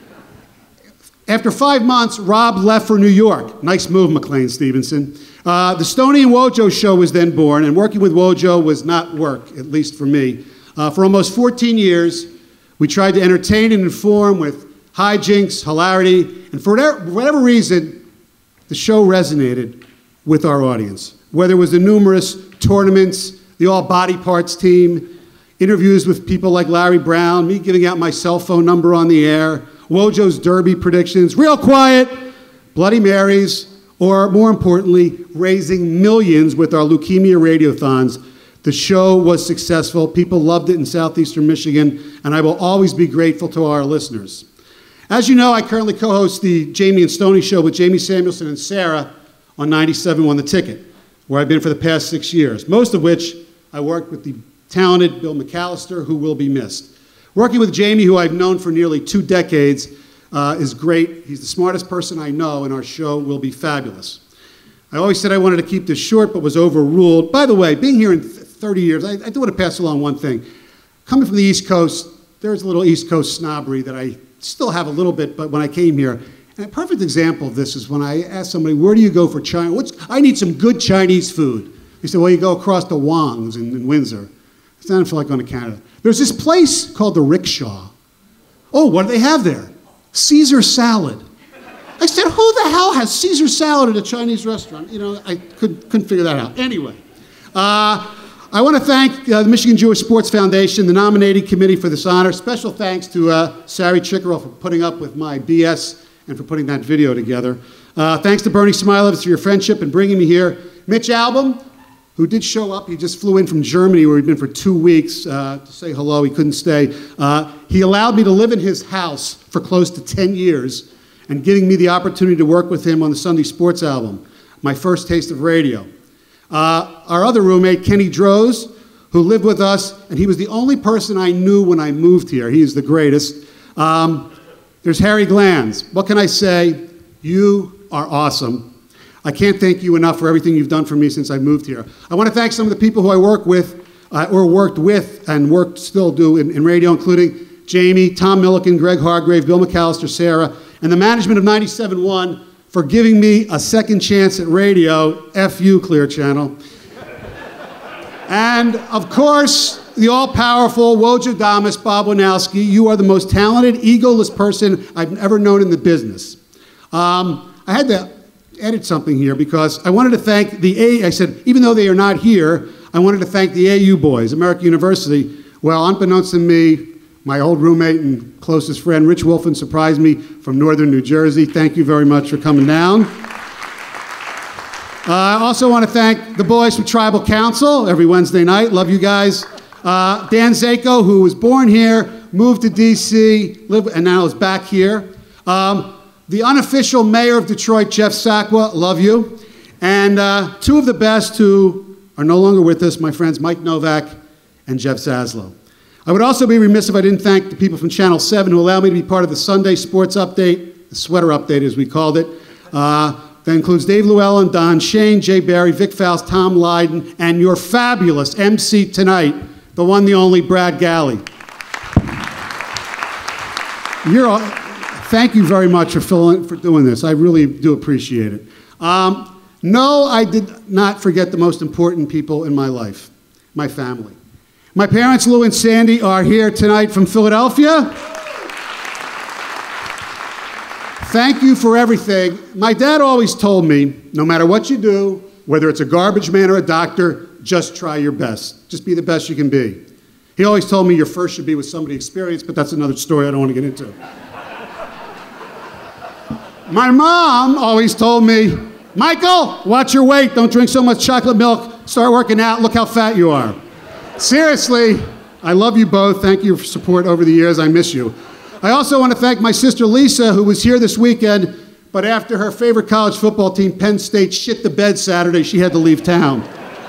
After five months, Rob left for New York. Nice move, McLean Stevenson. Uh, the Stoney and Wojo show was then born, and working with Wojo was not work, at least for me. Uh, for almost fourteen years, we tried to entertain and inform with hijinks, hilarity, and for whatever, whatever reason, the show resonated with our audience. Whether it was the numerous tournaments, the all body parts team, interviews with people like Larry Brown, me giving out my cell phone number on the air, Wojo's Derby predictions, Real Quiet, Bloody Marys, or more importantly, raising millions with our leukemia radiothons. The show was successful. People loved it in southeastern Michigan, and I will always be grateful to our listeners. As you know, I currently co-host the Jamie and Stoney Show with Jamie Samuelson and Sarah on ninety-seven point one The Ticket, where I've been for the past six years, most of which I worked with the talented Bill McAllister, who will be missed. Working with Jamie, who I've known for nearly two decades, uh, is great. He's the smartest person I know, and our show will be fabulous. I always said I wanted to keep this short, but was overruled. By the way, being here in thirty years, I, I do want to pass along one thing. Coming from the East Coast, there's a little East Coast snobbery that I still have a little bit, but when I came here, and a perfect example of this is when I asked somebody, where do you go for China? What's, I need some good Chinese food. They said, well, you go across the Wang's in, in Windsor. I didn't feel like going to Canada. There's this place called the Rickshaw. Oh, what do they have there? Caesar salad. I said, who the hell has Caesar salad at a Chinese restaurant? You know, I couldn't, couldn't figure that out. Anyway, uh, I want to thank uh, the Michigan Jewish Sports Foundation, the nominating committee for this honor. Special thanks to uh, Sari Chickerell for putting up with my B S and for putting that video together. Uh, thanks to Bernie Smilovitz for your friendship and bringing me here. Mitch Albom, who did show up. He just flew in from Germany, where he'd been for two weeks uh, to say hello. He couldn't stay. Uh, he allowed me to live in his house for close to ten years and giving me the opportunity to work with him on the Sunday Sports album, my first taste of radio. Uh, our other roommate, Kenny Droz, who lived with us, and he was the only person I knew when I moved here. He is the greatest. Um, there's Harry Glanz. What can I say? You are awesome. I can't thank you enough for everything you've done for me since I moved here. I want to thank some of the people who I work with, uh, or worked with, and worked still do in, in radio, including Jamie, Tom Milliken, Greg Hargrave, Bill McAllister, Sarah, and the management of ninety-seven point one for giving me a second chance at radio. F you, Clear Channel. And, of course, the all-powerful Wojo Damas, Bob Winowski. You are the most talented, egoless person I've ever known in the business. Um, I had to edit something here because I wanted to thank the A, I said, even though they are not here, I wanted to thank the A U boys, American University. Well, unbeknownst to me, my old roommate and closest friend, Rich Wolfen, surprised me from northern New Jersey. Thank you very much for coming down. Uh, I also want to thank the boys from Tribal Council every Wednesday night. Love you guys. Uh, Dan Zako, who was born here, moved to D C, lived, and now is back here. Um, the unofficial mayor of Detroit, Jeff Sakwa, love you. And uh, two of the best who are no longer with us, my friends Mike Novak and Jeff Zaslow. I would also be remiss if I didn't thank the people from Channel seven who allowed me to be part of the Sunday Sports Update, the sweater update as we called it. Uh, that includes Dave Llewellyn, Don Shane, Jay Barry, Vic Faust, Tom Lydon, and your fabulous M C tonight, the one, the only, Brad Galley. You're all, thank you very much for, filling, for doing this. I really do appreciate it. Um, no, I did not forget the most important people in my life, my family. My parents, Lou and Sandy, are here tonight from Philadelphia. Thank you for everything. My dad always told me, no matter what you do, whether it's a garbage man or a doctor, just try your best. Just be the best you can be. He always told me your first should be with somebody experienced, but that's another story I don't want to get into. My mom always told me, Michael, watch your weight. Don't drink so much chocolate milk. Start working out. Look how fat you are. Seriously, I love you both. Thank you for support over the years. I miss you. I also want to thank my sister Lisa, who was here this weekend, but after her favorite college football team, Penn State, shit the bed Saturday, she had to leave town.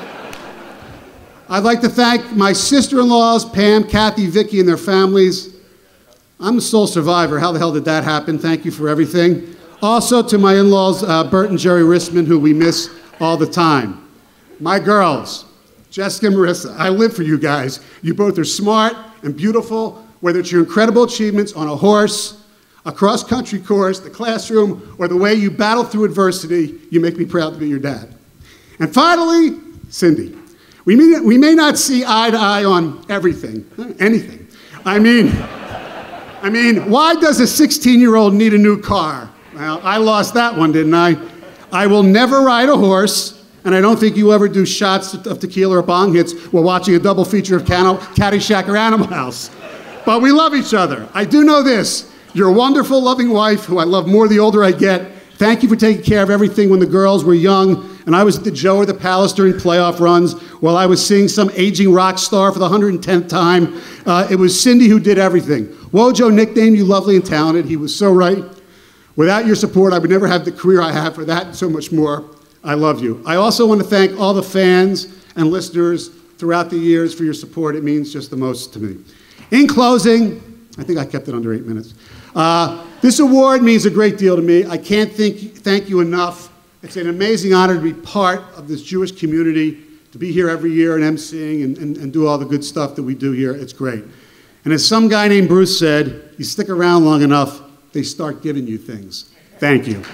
I'd like to thank my sister-in-laws, Pam, Kathy, Vicky, and their families. I'm the sole survivor. How the hell did that happen? Thank you for everything. Also to my in-laws, uh, Bert and Jerry Rissman, who we miss all the time. My girls, Jessica and Marissa, I live for you guys. You both are smart and beautiful, whether it's your incredible achievements on a horse, a cross-country course, the classroom, or the way you battle through adversity, you make me proud to be your dad. And finally, Cindy. We may, we may not see eye to eye on everything, anything. I mean, I mean, why does a sixteen-year-old need a new car? Well, I lost that one, didn't I? I will never ride a horse, and I don't think you ever do shots of tequila or bong hits while watching a double feature of Caddyshack or Animal House. But we love each other. I do know this. You're a wonderful, loving wife who I love more the older I get. Thank you for taking care of everything when the girls were young and I was at the Joe or the Palace during playoff runs while I was seeing some aging rock star for the one hundred tenth time. Uh, it was Cindy who did everything. Wojo nicknamed you lovely and talented. He was so right. Without your support, I would never have the career I have for that and so much more. I love you. I also want to thank all the fans and listeners throughout the years for your support. It means just the most to me. In closing, I think I kept it under eight minutes. Uh, this award means a great deal to me. I can't think, thank you enough. It's an amazing honor to be part of this Jewish community, to be here every year and emceeing and, and, and do all the good stuff that we do here. It's great. And as some guy named Bruce said, you stick around long enough, they start giving you things. Thank you.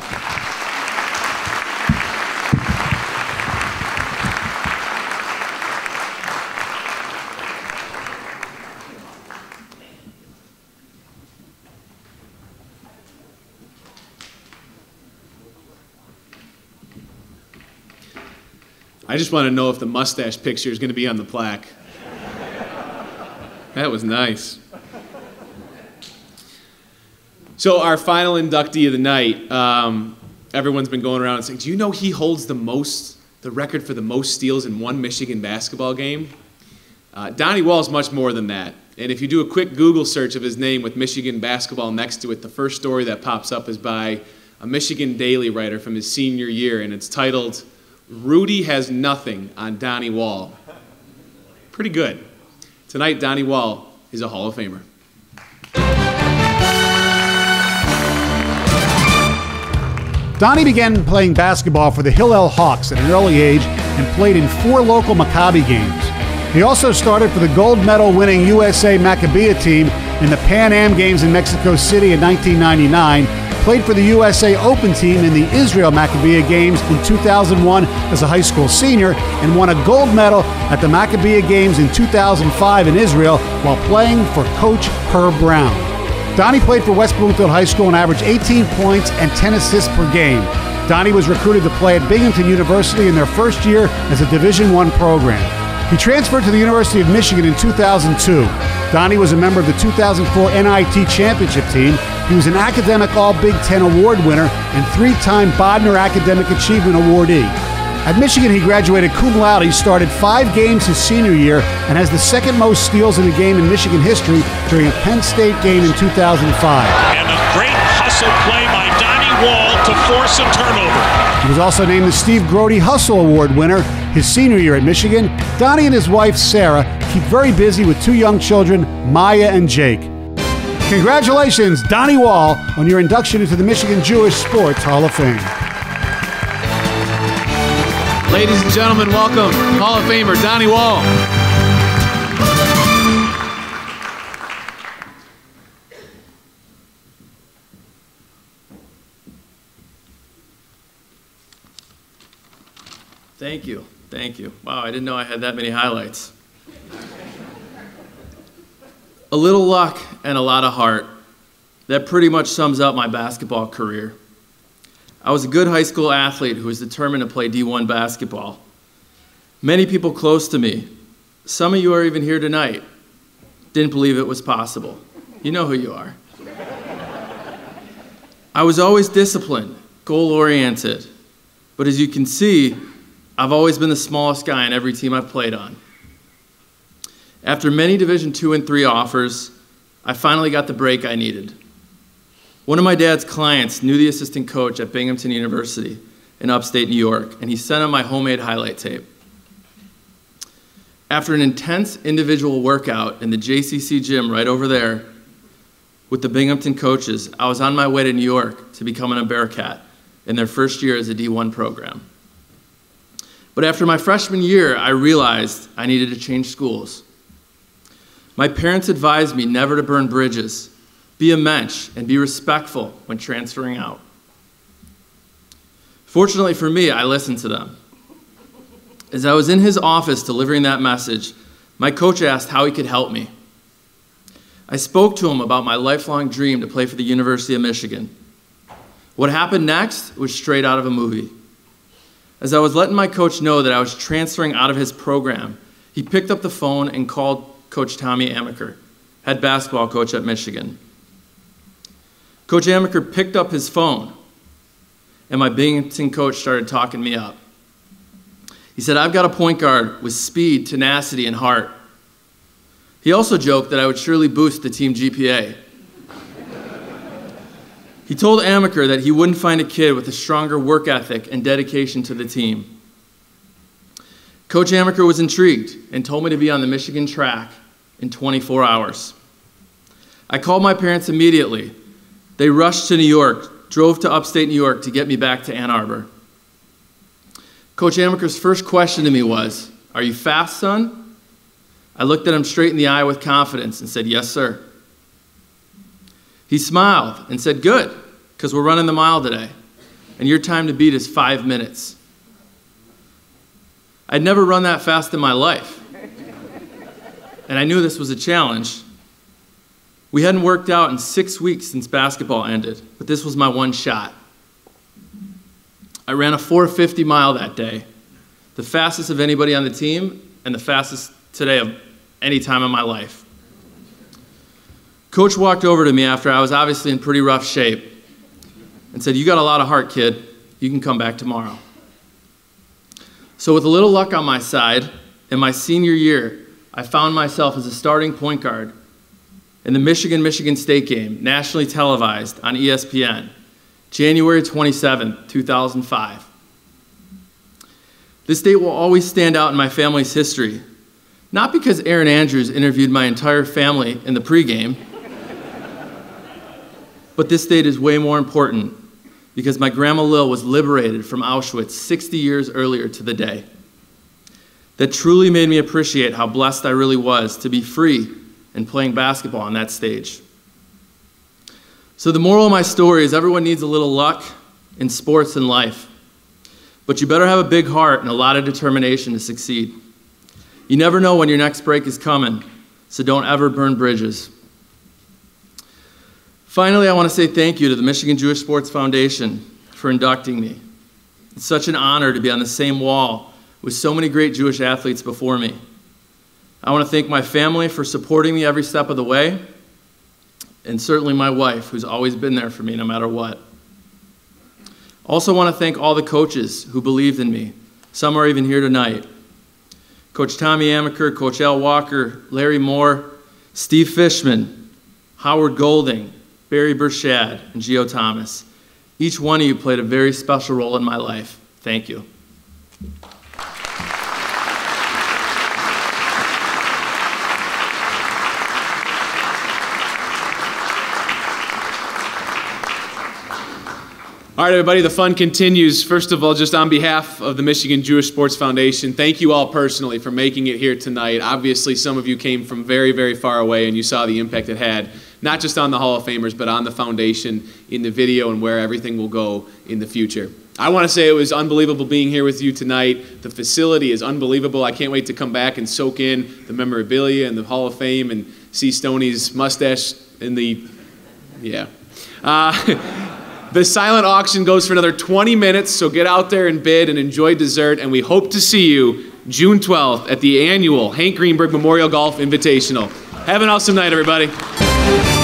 I just want to know if the mustache picture is going to be on the plaque. That was nice. So our final inductee of the night, um, everyone's been going around and saying, do you know he holds the most, the record for the most steals in one Michigan basketball game? Uh, Donnie Wall's much more than that. And if you do a quick Google search of his name with Michigan basketball next to it, the first story that pops up is by a Michigan Daily writer from his senior year, and it's titled, Rudy Has Nothing on Donnie Wall. Pretty good. Tonight, Donnie Wall is a Hall of Famer. Donnie began playing basketball for the Hillel Hawks at an early age and played in four local Maccabi games. He also started for the gold medal winning U S A Maccabiah team in the Pan Am Games in Mexico City in nineteen ninety-nine, played for the U S A Open team in the Israel Maccabiah Games in two thousand one as a high school senior, and won a gold medal at the Maccabiah Games in two thousand five in Israel while playing for Coach Herb Brown. Donnie played for West Bloomfield High School and averaged eighteen points and ten assists per game. Donnie was recruited to play at Binghamton University in their first year as a Division I program. He transferred to the University of Michigan in two thousand two. Donnie was a member of the two thousand four N I T championship team, He was an academic All-Big Ten award winner and three-time Bodner Academic Achievement awardee. At Michigan, he graduated cum laude. He started five games his senior year and has the second most steals in a game in Michigan history during a Penn State game in two thousand five. And a great hustle play by Donnie Wall to force a turnover. He was also named the Steve Grody Hustle Award winner his senior year at Michigan. Donnie and his wife, Sarah, keep very busy with two young children, Maya and Jake. Congratulations, Donnie Wall, on your induction into the Michigan Jewish Sports Hall of Fame. Ladies and gentlemen, welcome Hall of Famer Donnie Wall. Thank you. Thank you. Wow, I didn't know I had that many highlights. A little luck and a lot of heart. That pretty much sums up my basketball career. I was a good high school athlete who was determined to play D one basketball. Many people close to me, some of you are even here tonight, didn't believe it was possible. You know who you are. I was always disciplined, goal-oriented, but as you can see, I've always been the smallest guy on every team I've played on. After many Division two and three offers, I finally got the break I needed. One of my dad's clients knew the assistant coach at Binghamton University in upstate New York, and he sent him my homemade highlight tape. After an intense individual workout in the J C C gym right over there with the Binghamton coaches, I was on my way to New York to becoming a Bearcat in their first year as a D one program. But after my freshman year, I realized I needed to change schools. My parents advised me never to burn bridges, be a mensch, and be respectful when transferring out. Fortunately for me, I listened to them. As I was in his office delivering that message, my coach asked how he could help me. I spoke to him about my lifelong dream to play for the University of Michigan. What happened next was straight out of a movie. As I was letting my coach know that I was transferring out of his program, he picked up the phone and called Coach Tommy Amaker, head basketball coach at Michigan. Coach Amaker picked up his phone, and my Binghamton coach started talking me up. He said, "I've got a point guard with speed, tenacity, and heart." He also joked that I would surely boost the team G P A. He told Amaker that he wouldn't find a kid with a stronger work ethic and dedication to the team. Coach Amaker was intrigued and told me to be on the Michigan track in twenty-four hours. I called my parents immediately. They rushed to New York, drove to upstate New York to get me back to Ann Arbor. Coach Amaker's first question to me was, "Are you fast, son?" I looked at him straight in the eye with confidence and said, "Yes, sir." He smiled and said, "Good, because we're running the mile today, and your time to beat is five minutes. I'd never run that fast in my life, and I knew this was a challenge. We hadn't worked out in six weeks since basketball ended, but this was my one shot. I ran a four fifty mile that day, the fastest of anybody on the team, and the fastest today of any time in my life. Coach walked over to me after I was obviously in pretty rough shape and said, "You got a lot of heart, kid. You can come back tomorrow." So with a little luck on my side, in my senior year, I found myself as a starting point guard in the Michigan-Michigan State game, nationally televised on E S P N, January twenty-seventh, two thousand five. This date will always stand out in my family's history, not because Aaron Andrews interviewed my entire family in the pregame, but this date is way more important because my grandma Lil was liberated from Auschwitz sixty years earlier to the day. That truly made me appreciate how blessed I really was to be free and playing basketball on that stage. So the moral of my story is everyone needs a little luck in sports and life, but you better have a big heart and a lot of determination to succeed. You never know when your next break is coming, so don't ever burn bridges. Finally, I want to say thank you to the Michigan Jewish Sports Foundation for inducting me. It's such an honor to be on the same wall with so many great Jewish athletes before me. I want to thank my family for supporting me every step of the way. and certainly my wife, who's always been there for me no matter what. Also want to thank all the coaches who believed in me. Some are even here tonight. Coach Tommy Amaker, Coach Al Walker, Larry Moore, Steve Fishman, Howard Golding, Barry Burchad, and Gio Thomas. Each one of you played a very special role in my life. Thank you. All right, everybody, the fun continues. First of all, just on behalf of the Michigan Jewish Sports Foundation, thank you all personally for making it here tonight. Obviously, some of you came from very, very far away, and you saw the impact it had, not just on the Hall of Famers, but on the foundation, in the video, and where everything will go in the future. I want to say it was unbelievable being here with you tonight. The facility is unbelievable. I can't wait to come back and soak in the memorabilia and the Hall of Fame and see Stoney's mustache in the, yeah. Uh, The silent auction goes for another twenty minutes, so get out there and bid and enjoy dessert, and we hope to see you June twelfth at the annual Hank Greenberg Memorial Golf Invitational. Have an awesome night, everybody.